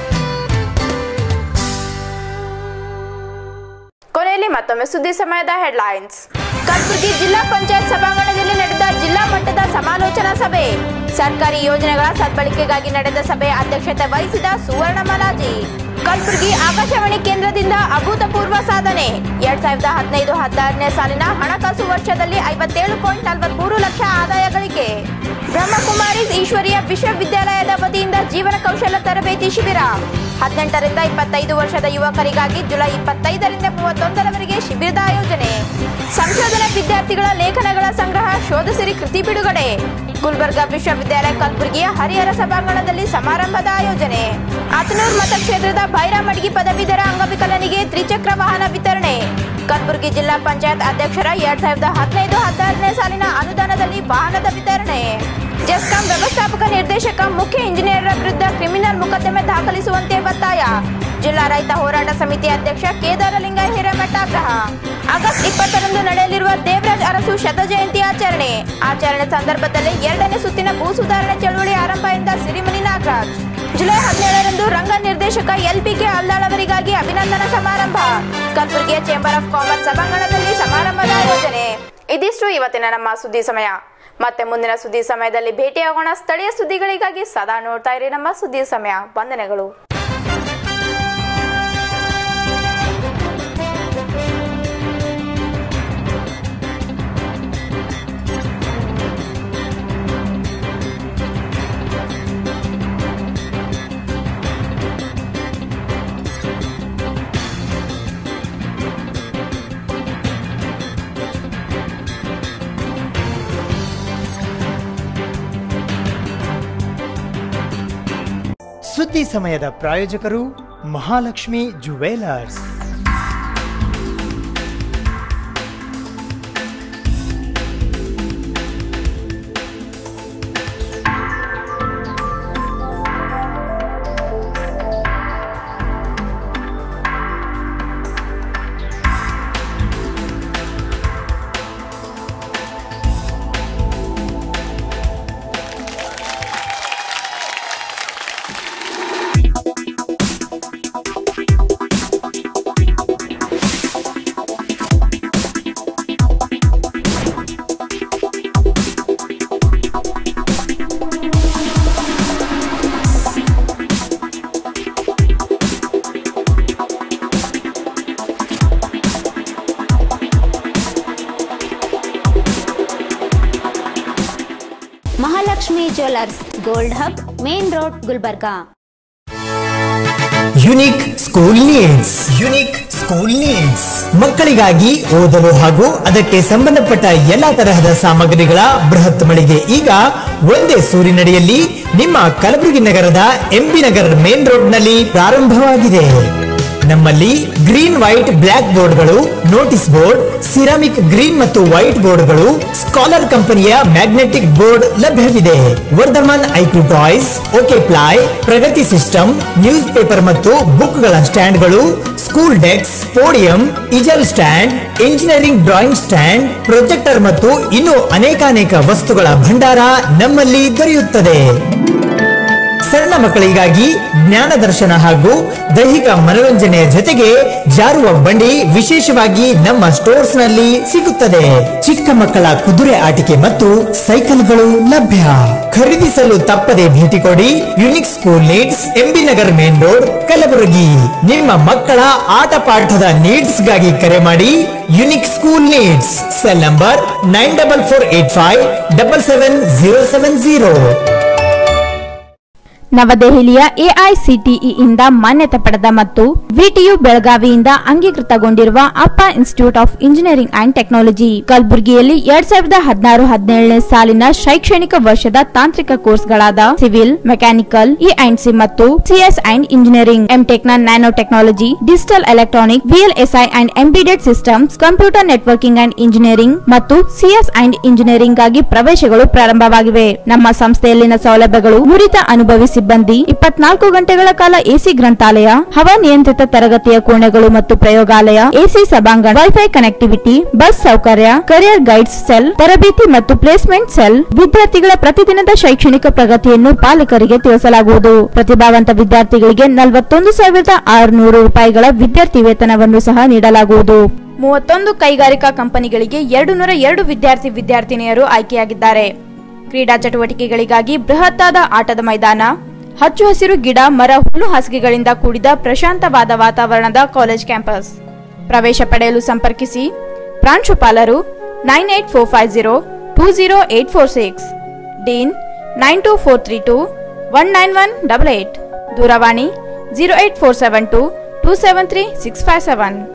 ಕೊನೆಯಲ್ಲಿ ಮತ್ತೊಮ್ಮೆ ಸುದ್ದಿ ಸಮಯದ ಹೆಡ್ಲೈನ್ಸ್. ಕಲಬುರಗಿ ಜಿಲ್ಲಾ ಪಂಚಾಯತ್ ಸಭಾಂಗಣದಲ್ಲಿ ನಡೆದ ಜಿಲ್ಲಾ ಮಟ್ಟದ ಸಮಾಲೋಚನಾ ಸಭೆ. ಸರ್ಕಾರಿ ಯೋಜನೆಗಳ ಸದ್ಬಳಕೆಗಾಗಿ ನಡೆದ ಸಭೆ ಅಧ್ಯಕ್ಷತೆ ವಹಿಸಿದ ಸುವರ್ಣ ಮಲಾಜಿ. ಕಲಬುರಗಿ ಆಕಾಶವಾಣಿ ಕೇಂದ್ರದಿಂದ ಅಭೂತಪೂರ್ವ ಸಾಧನೆ. 2015-16ನೇ ಸಾಲಿನ ಹಣಕಾಸು ವರ್ಷದಲ್ಲಿ 57.43 ಲಕ್ಷ ಆದಾಯ ಗಳಿಕೆ. ಬ್ರಹ್ಮಕುಮಾರೀಸ್ ಈಶ್ವರೀಯ ವಿಶ್ವವಿದ್ಯಾಲಯದ ವತಿಯಿಂದ ಜೀವನ ಕೌಶಲ ತರಬೇತಿ ಶಿಬಿರ. 18ರಿಂದ 25 ವರ್ಷದ ಯುವಕರಿಗಾಗಿ ಜುಲೈ 25ರಿಂದ 31ರವರೆಗೆ ಶಿಬಿರದ ಆಯೋಜನೆ. ಸಂಶೋಧನಾ ವಿದ್ಯಾರ್ಥಿಗಳ ಲೇಖನಗಳ ಸಂಗ್ರಹ ಶೋಧಸಿರಿ ಕೃತಿ ಬಿಡುಗಡೆ. ಗುಲ್ಬರ್ಗಾ ವಿಶ್ವವಿದ್ಯಾಲಯ ಕಲಬುರಗಿಯ ಹರಿಹರ ಸಭಾಂಗಣದಲ್ಲಿ ಸಮಾರಂಭದ ಆಯೋಜನೆ. ಆತನೂರು ಮತಕ್ಷೇತ್ರದ ಭೈರಾಮಡ್ಗಿ ಪದವೀಧರ ಅಂಗವಿಕಲನಿಗೆ ತ್ರಿಚಕ್ರ ವಾಹನ ವಿತರಣೆ. ಕಲಬುರಗಿ ಜಿಲ್ಲಾ ಪಂಚಾಯತ್ ಅಧ್ಯಕ್ಷರ 2015-16ನೇ ಸಾಲಿನ ಅನುದಾನದಲ್ಲಿ ವಾಹನದ ವಿತರಣೆ. ಜೆಸ್ಕಾಂ ವ್ಯವಸ್ಥಾಪಕ ನಿರ್ದೇಶಕ, ಮುಖ್ಯ ಇಂಜಿನಿಯರ್ ವಿರುದ್ಧ ಕ್ರಿಮಿನಲ್ ಮೊಕದ್ದಮೆ ದಾಖಲಿಸುವಂತೆ ಒತ್ತಾಯ. ಜಿಲ್ಲಾ ರೈತ ಹೋರಾಟ ಸಮಿತಿ ಅಧ್ಯಕ್ಷ ಕೇದಾರಲಿಂಗ ಹಿರೇಮಠ ಆಗ್ರಹ. ಆಗಸ್ಟ್ 20ರಂದು ನಡೆಯಲಿರುವ ದೇವರಾಜ್ ಅರಸು ಶತಜಯಂತಿ ಆಚರಣೆ ಸಂದರ್ಭದಲ್ಲಿ 2ನೇ ಸುತ್ತಿನ ಭೂ ಸುಧಾರಣೆ ಚಳವಳಿ ಆರಂಭ ಎಂದ ಸಿರಿಮನಿ ನಾಗರಾಜ್. ಜುಲೈ 17ರಂದು ರಂಗ ನಿರ್ದೇಶಕ ಎಲ್ಬಿಕೆ ಅಲ್ದಾಳ್ ಅವರಿಗಾಗಿ ಅಭಿನಂದನಾ ಸಮಾರಂಭ. ಕಲಬುರಗಿಯ ಚೇಂಬರ್ ಆಫ್ ಕಾಮರ್ಸ್ ಸಭಾಂಗಣದಲ್ಲಿ ಸಮಾರಂಭದ ಆಯೋಜನೆ. ಇದಿಷ್ಟು ಇವತ್ತಿನ ನಮ್ಮ ಸುದ್ದಿ ಸಮಯ. ಮತ್ತೆ ಮುಂದಿನ ಸುದ್ದಿ ಸಮಯದಲ್ಲಿ ಭೇಟಿಯಾಗೋಣ. ಸ್ಥಳೀಯ ಸುದ್ದಿಗಳಿಗಾಗಿ ಸದಾ ನೋಡ್ತಾ ಇರಿ ನಮ್ಮ ಸುದ್ದಿ ಸಮಯ. ವಂದನೆಗಳು. ಸುದ್ದಿ ಸಮಯದ ಪ್ರಾಯೋಜಕರು Mahalakshmi jewellers. Jewellers gold hub main road Gulbarga. Unique school needs ಮಕ್ಕಳಿಗಾಗಿ ಓದಲು ಹಾಗೂ ಅದಕ್ಕೆ ಸಂಬಂಧಪಟ್ಟ ಎಲ್ಲಾ ತರಹದ ಸಾಮಗ್ರಿಗಳ ಬೃಹತ್ ಮಳಿಗೆ ಈಗ ಒಂದೇ ಸೂರಿನಡಿಯಲ್ಲಿ ನಿಮ್ಮ ಕಲಬುರಗಿ ನಗರದ ಎಂಬಿ ನಗರ್ ಮೇನ್ ರೋಡ್ ನಲ್ಲಿ ಪ್ರಾರಂಭವಾಗಿದೆ. ನಮ್ಮಲ್ಲಿ ಗ್ರೀನ್ ವೈಟ್ ಬ್ಲಾಕ್ ಬೋರ್ಡ್ಗಳು, ನೋಟಿಸ್ ಬೋರ್ಡ್, ಸಿರಾಮಿಕ್ ಗ್ರೀನ್ ಮತ್ತು ವೈಟ್ ಬೋರ್ಡ್ಗಳು, ಸ್ಕಾಲರ್ ಕಂಪನಿಯ ಮ್ಯಾಗ್ನೆಟಿಕ್ ಬೋರ್ಡ್ ಲಭ್ಯವಿದೆ. Vardhaman IQ toys, okay ply, Pragati system, news paper ಮತ್ತು ಬುಕ್ಗಳ ಸ್ಟ್ಯಾಂಡ್ಗಳು, school desk, podium, easel stand, engineering drawing stand, projector ಮತ್ತು ಇನ್ನೂ ಅನೇಕಾನೇಕ ವಸ್ತುಗಳ ಭಂಡಾರ ನಮ್ಮಲ್ಲಿ ದೊರೆಯುತ್ತದೆ. ಸಣ್ಣ ಮಕ್ಕಳಿಗಾಗಿ ಜ್ಞಾನ ದರ್ಶನ ಹಾಗೂ ದೈಹಿಕ ಮನೋರಂಜನೆಯ ಜೊತೆಗೆ ಜಾರುವ ಬಂಡಿ ವಿಶೇಷವಾಗಿ ನಮ್ಮ ಸ್ಟೋರ್ಸ್ ನಲ್ಲಿ ಸಿಗುತ್ತದೆ. ಚಿಕ್ಕ ಮಕ್ಕಳ ಕುದುರೆ ಆಟಿಕೆ ಮತ್ತು ಸೈಕಲ್ಗಳು ಲಭ್ಯ. ಖರೀದಿಸಲು ತಪ್ಪದೆ ಭೇಟಿ ಕೊಡಿ. Unique school needs, MB Nagar main road, Kalaburagi. ನಿಮ್ಮ ಮಕ್ಕಳ ಆಟ ಪಾಠದ ನೀಡ್ಸ್ ಗಾಗಿ ಕರೆ ಮಾಡಿ. Unique school needs, cell number 9445777070. ನವದೆಹಲಿಯ ಎಐಸಿಟಿಇ ಇಂದ ಮಾನ್ಯತೆ ಪಡೆದ ಮತ್ತು ವಿಟಿಯು ಬೆಳಗಾವಿಯಿಂದ ಅಂಗೀಕೃತಗೊಂಡಿರುವ Appa institute of engineering and technology ಕಲಬುರಗಿಯಲ್ಲಿ 2016-17 ಸಾಲಿನ ಶೈಕ್ಷಣಿಕ ವರ್ಷದ ತಾಂತ್ರಿಕ ಕೋರ್ಸ್ಗಳಾದ ಸಿವಿಲ್, ಮೆಕ್ಯಾನಿಕಲ್, ಇ&ಸಿ ಮತ್ತು ಸಿಎಸ್ ಅಂಡ್ ಇಂಜಿನಿಯರಿಂಗ್, ಎಂಟೆಕ್ ನ nano technology, digital electronic, VLSI and embedded systems, computer networking and engineering ಮತ್ತು ಸಿಎಸ್ ಅಂಡ್ ಇಂಜಿನಿಯರಿಂಗ್ ಗಾಗಿ ಪ್ರವೇಶಗಳು ಪ್ರಾರಂಭವಾಗಿವೆ. ನಮ್ಮ ಸಂಸ್ಥೆಯಲ್ಲಿನ ಸೌಲಭ್ಯಗಳು ನುರಿತ ಅನುಭವಿ ಸಿಬ್ಬಂದಿ, 24 ಗಂಟೆಗಳ ಕಾಲ ಎಸಿ ಗ್ರಂಥಾಲಯ, ಹವಾನಿಯಂತ್ರಿತ ತರಗತಿಯ ಕೋಣೆಗಳು ಮತ್ತು ಪ್ರಯೋಗಾಲಯ, ಎಸಿ ಸಭಾಂಗಣ, ವೈಫೈ ಕನೆಕ್ಟಿವಿಟಿ, ಬಸ್ ಸೌಕರ್ಯ, ಕರಿಯರ್ ಗೈಡ್ಸ್ ಸೆಲ್, ತರಬೇತಿ ಮತ್ತು ಪ್ಲೇಸ್ಮೆಂಟ್ ಸೆಲ್. ವಿದ್ಯಾರ್ಥಿಗಳ ಪ್ರತಿದಿನದ ಶೈಕ್ಷಣಿಕ ಪ್ರಗತಿಯನ್ನು ಪಾಲಕರಿಗೆ ತಿಳಿಸಲಾಗುವುದು. ಪ್ರತಿಭಾವಂತ ವಿದ್ಯಾರ್ಥಿಗಳಿಗೆ 41,600 ರೂಪಾಯಿಗಳ ವಿದ್ಯಾರ್ಥಿ ವೇತನವನ್ನು ಸಹ ನೀಡಲಾಗುವುದು. 31 ಕೈಗಾರಿಕಾ ಕಂಪನಿಗಳಿಗೆ 202 ವಿದ್ಯಾರ್ಥಿನಿಯರು ಆಯ್ಕೆಯಾಗಿದ್ದಾರೆ. ಕ್ರೀಡಾ ಚಟುವಟಿಕೆಗಳಿಗಾಗಿ ಬೃಹತ್ತಾದ ಆಟದ ಮೈದಾನ, ಹಚ್ಚು ಹಸಿರು ಗಿಡ, ಮರ, ಹುಲ್ಲು ಹಾಸಿಗೆಗಳಿಂದ ಕೂಡಿದ ಪ್ರಶಾಂತವಾದ ವಾತಾವರಣದ ಕಾಲೇಜ್ ಕ್ಯಾಂಪಸ್. ಪ್ರವೇಶ ಪಡೆಯಲು ಸಂಪರ್ಕಿಸಿ. ಪ್ರಾಂಶುಪಾಲರು 9845020846, ಡೀನ್ 92432191188, ದೂರವಾಣಿ 08472273657.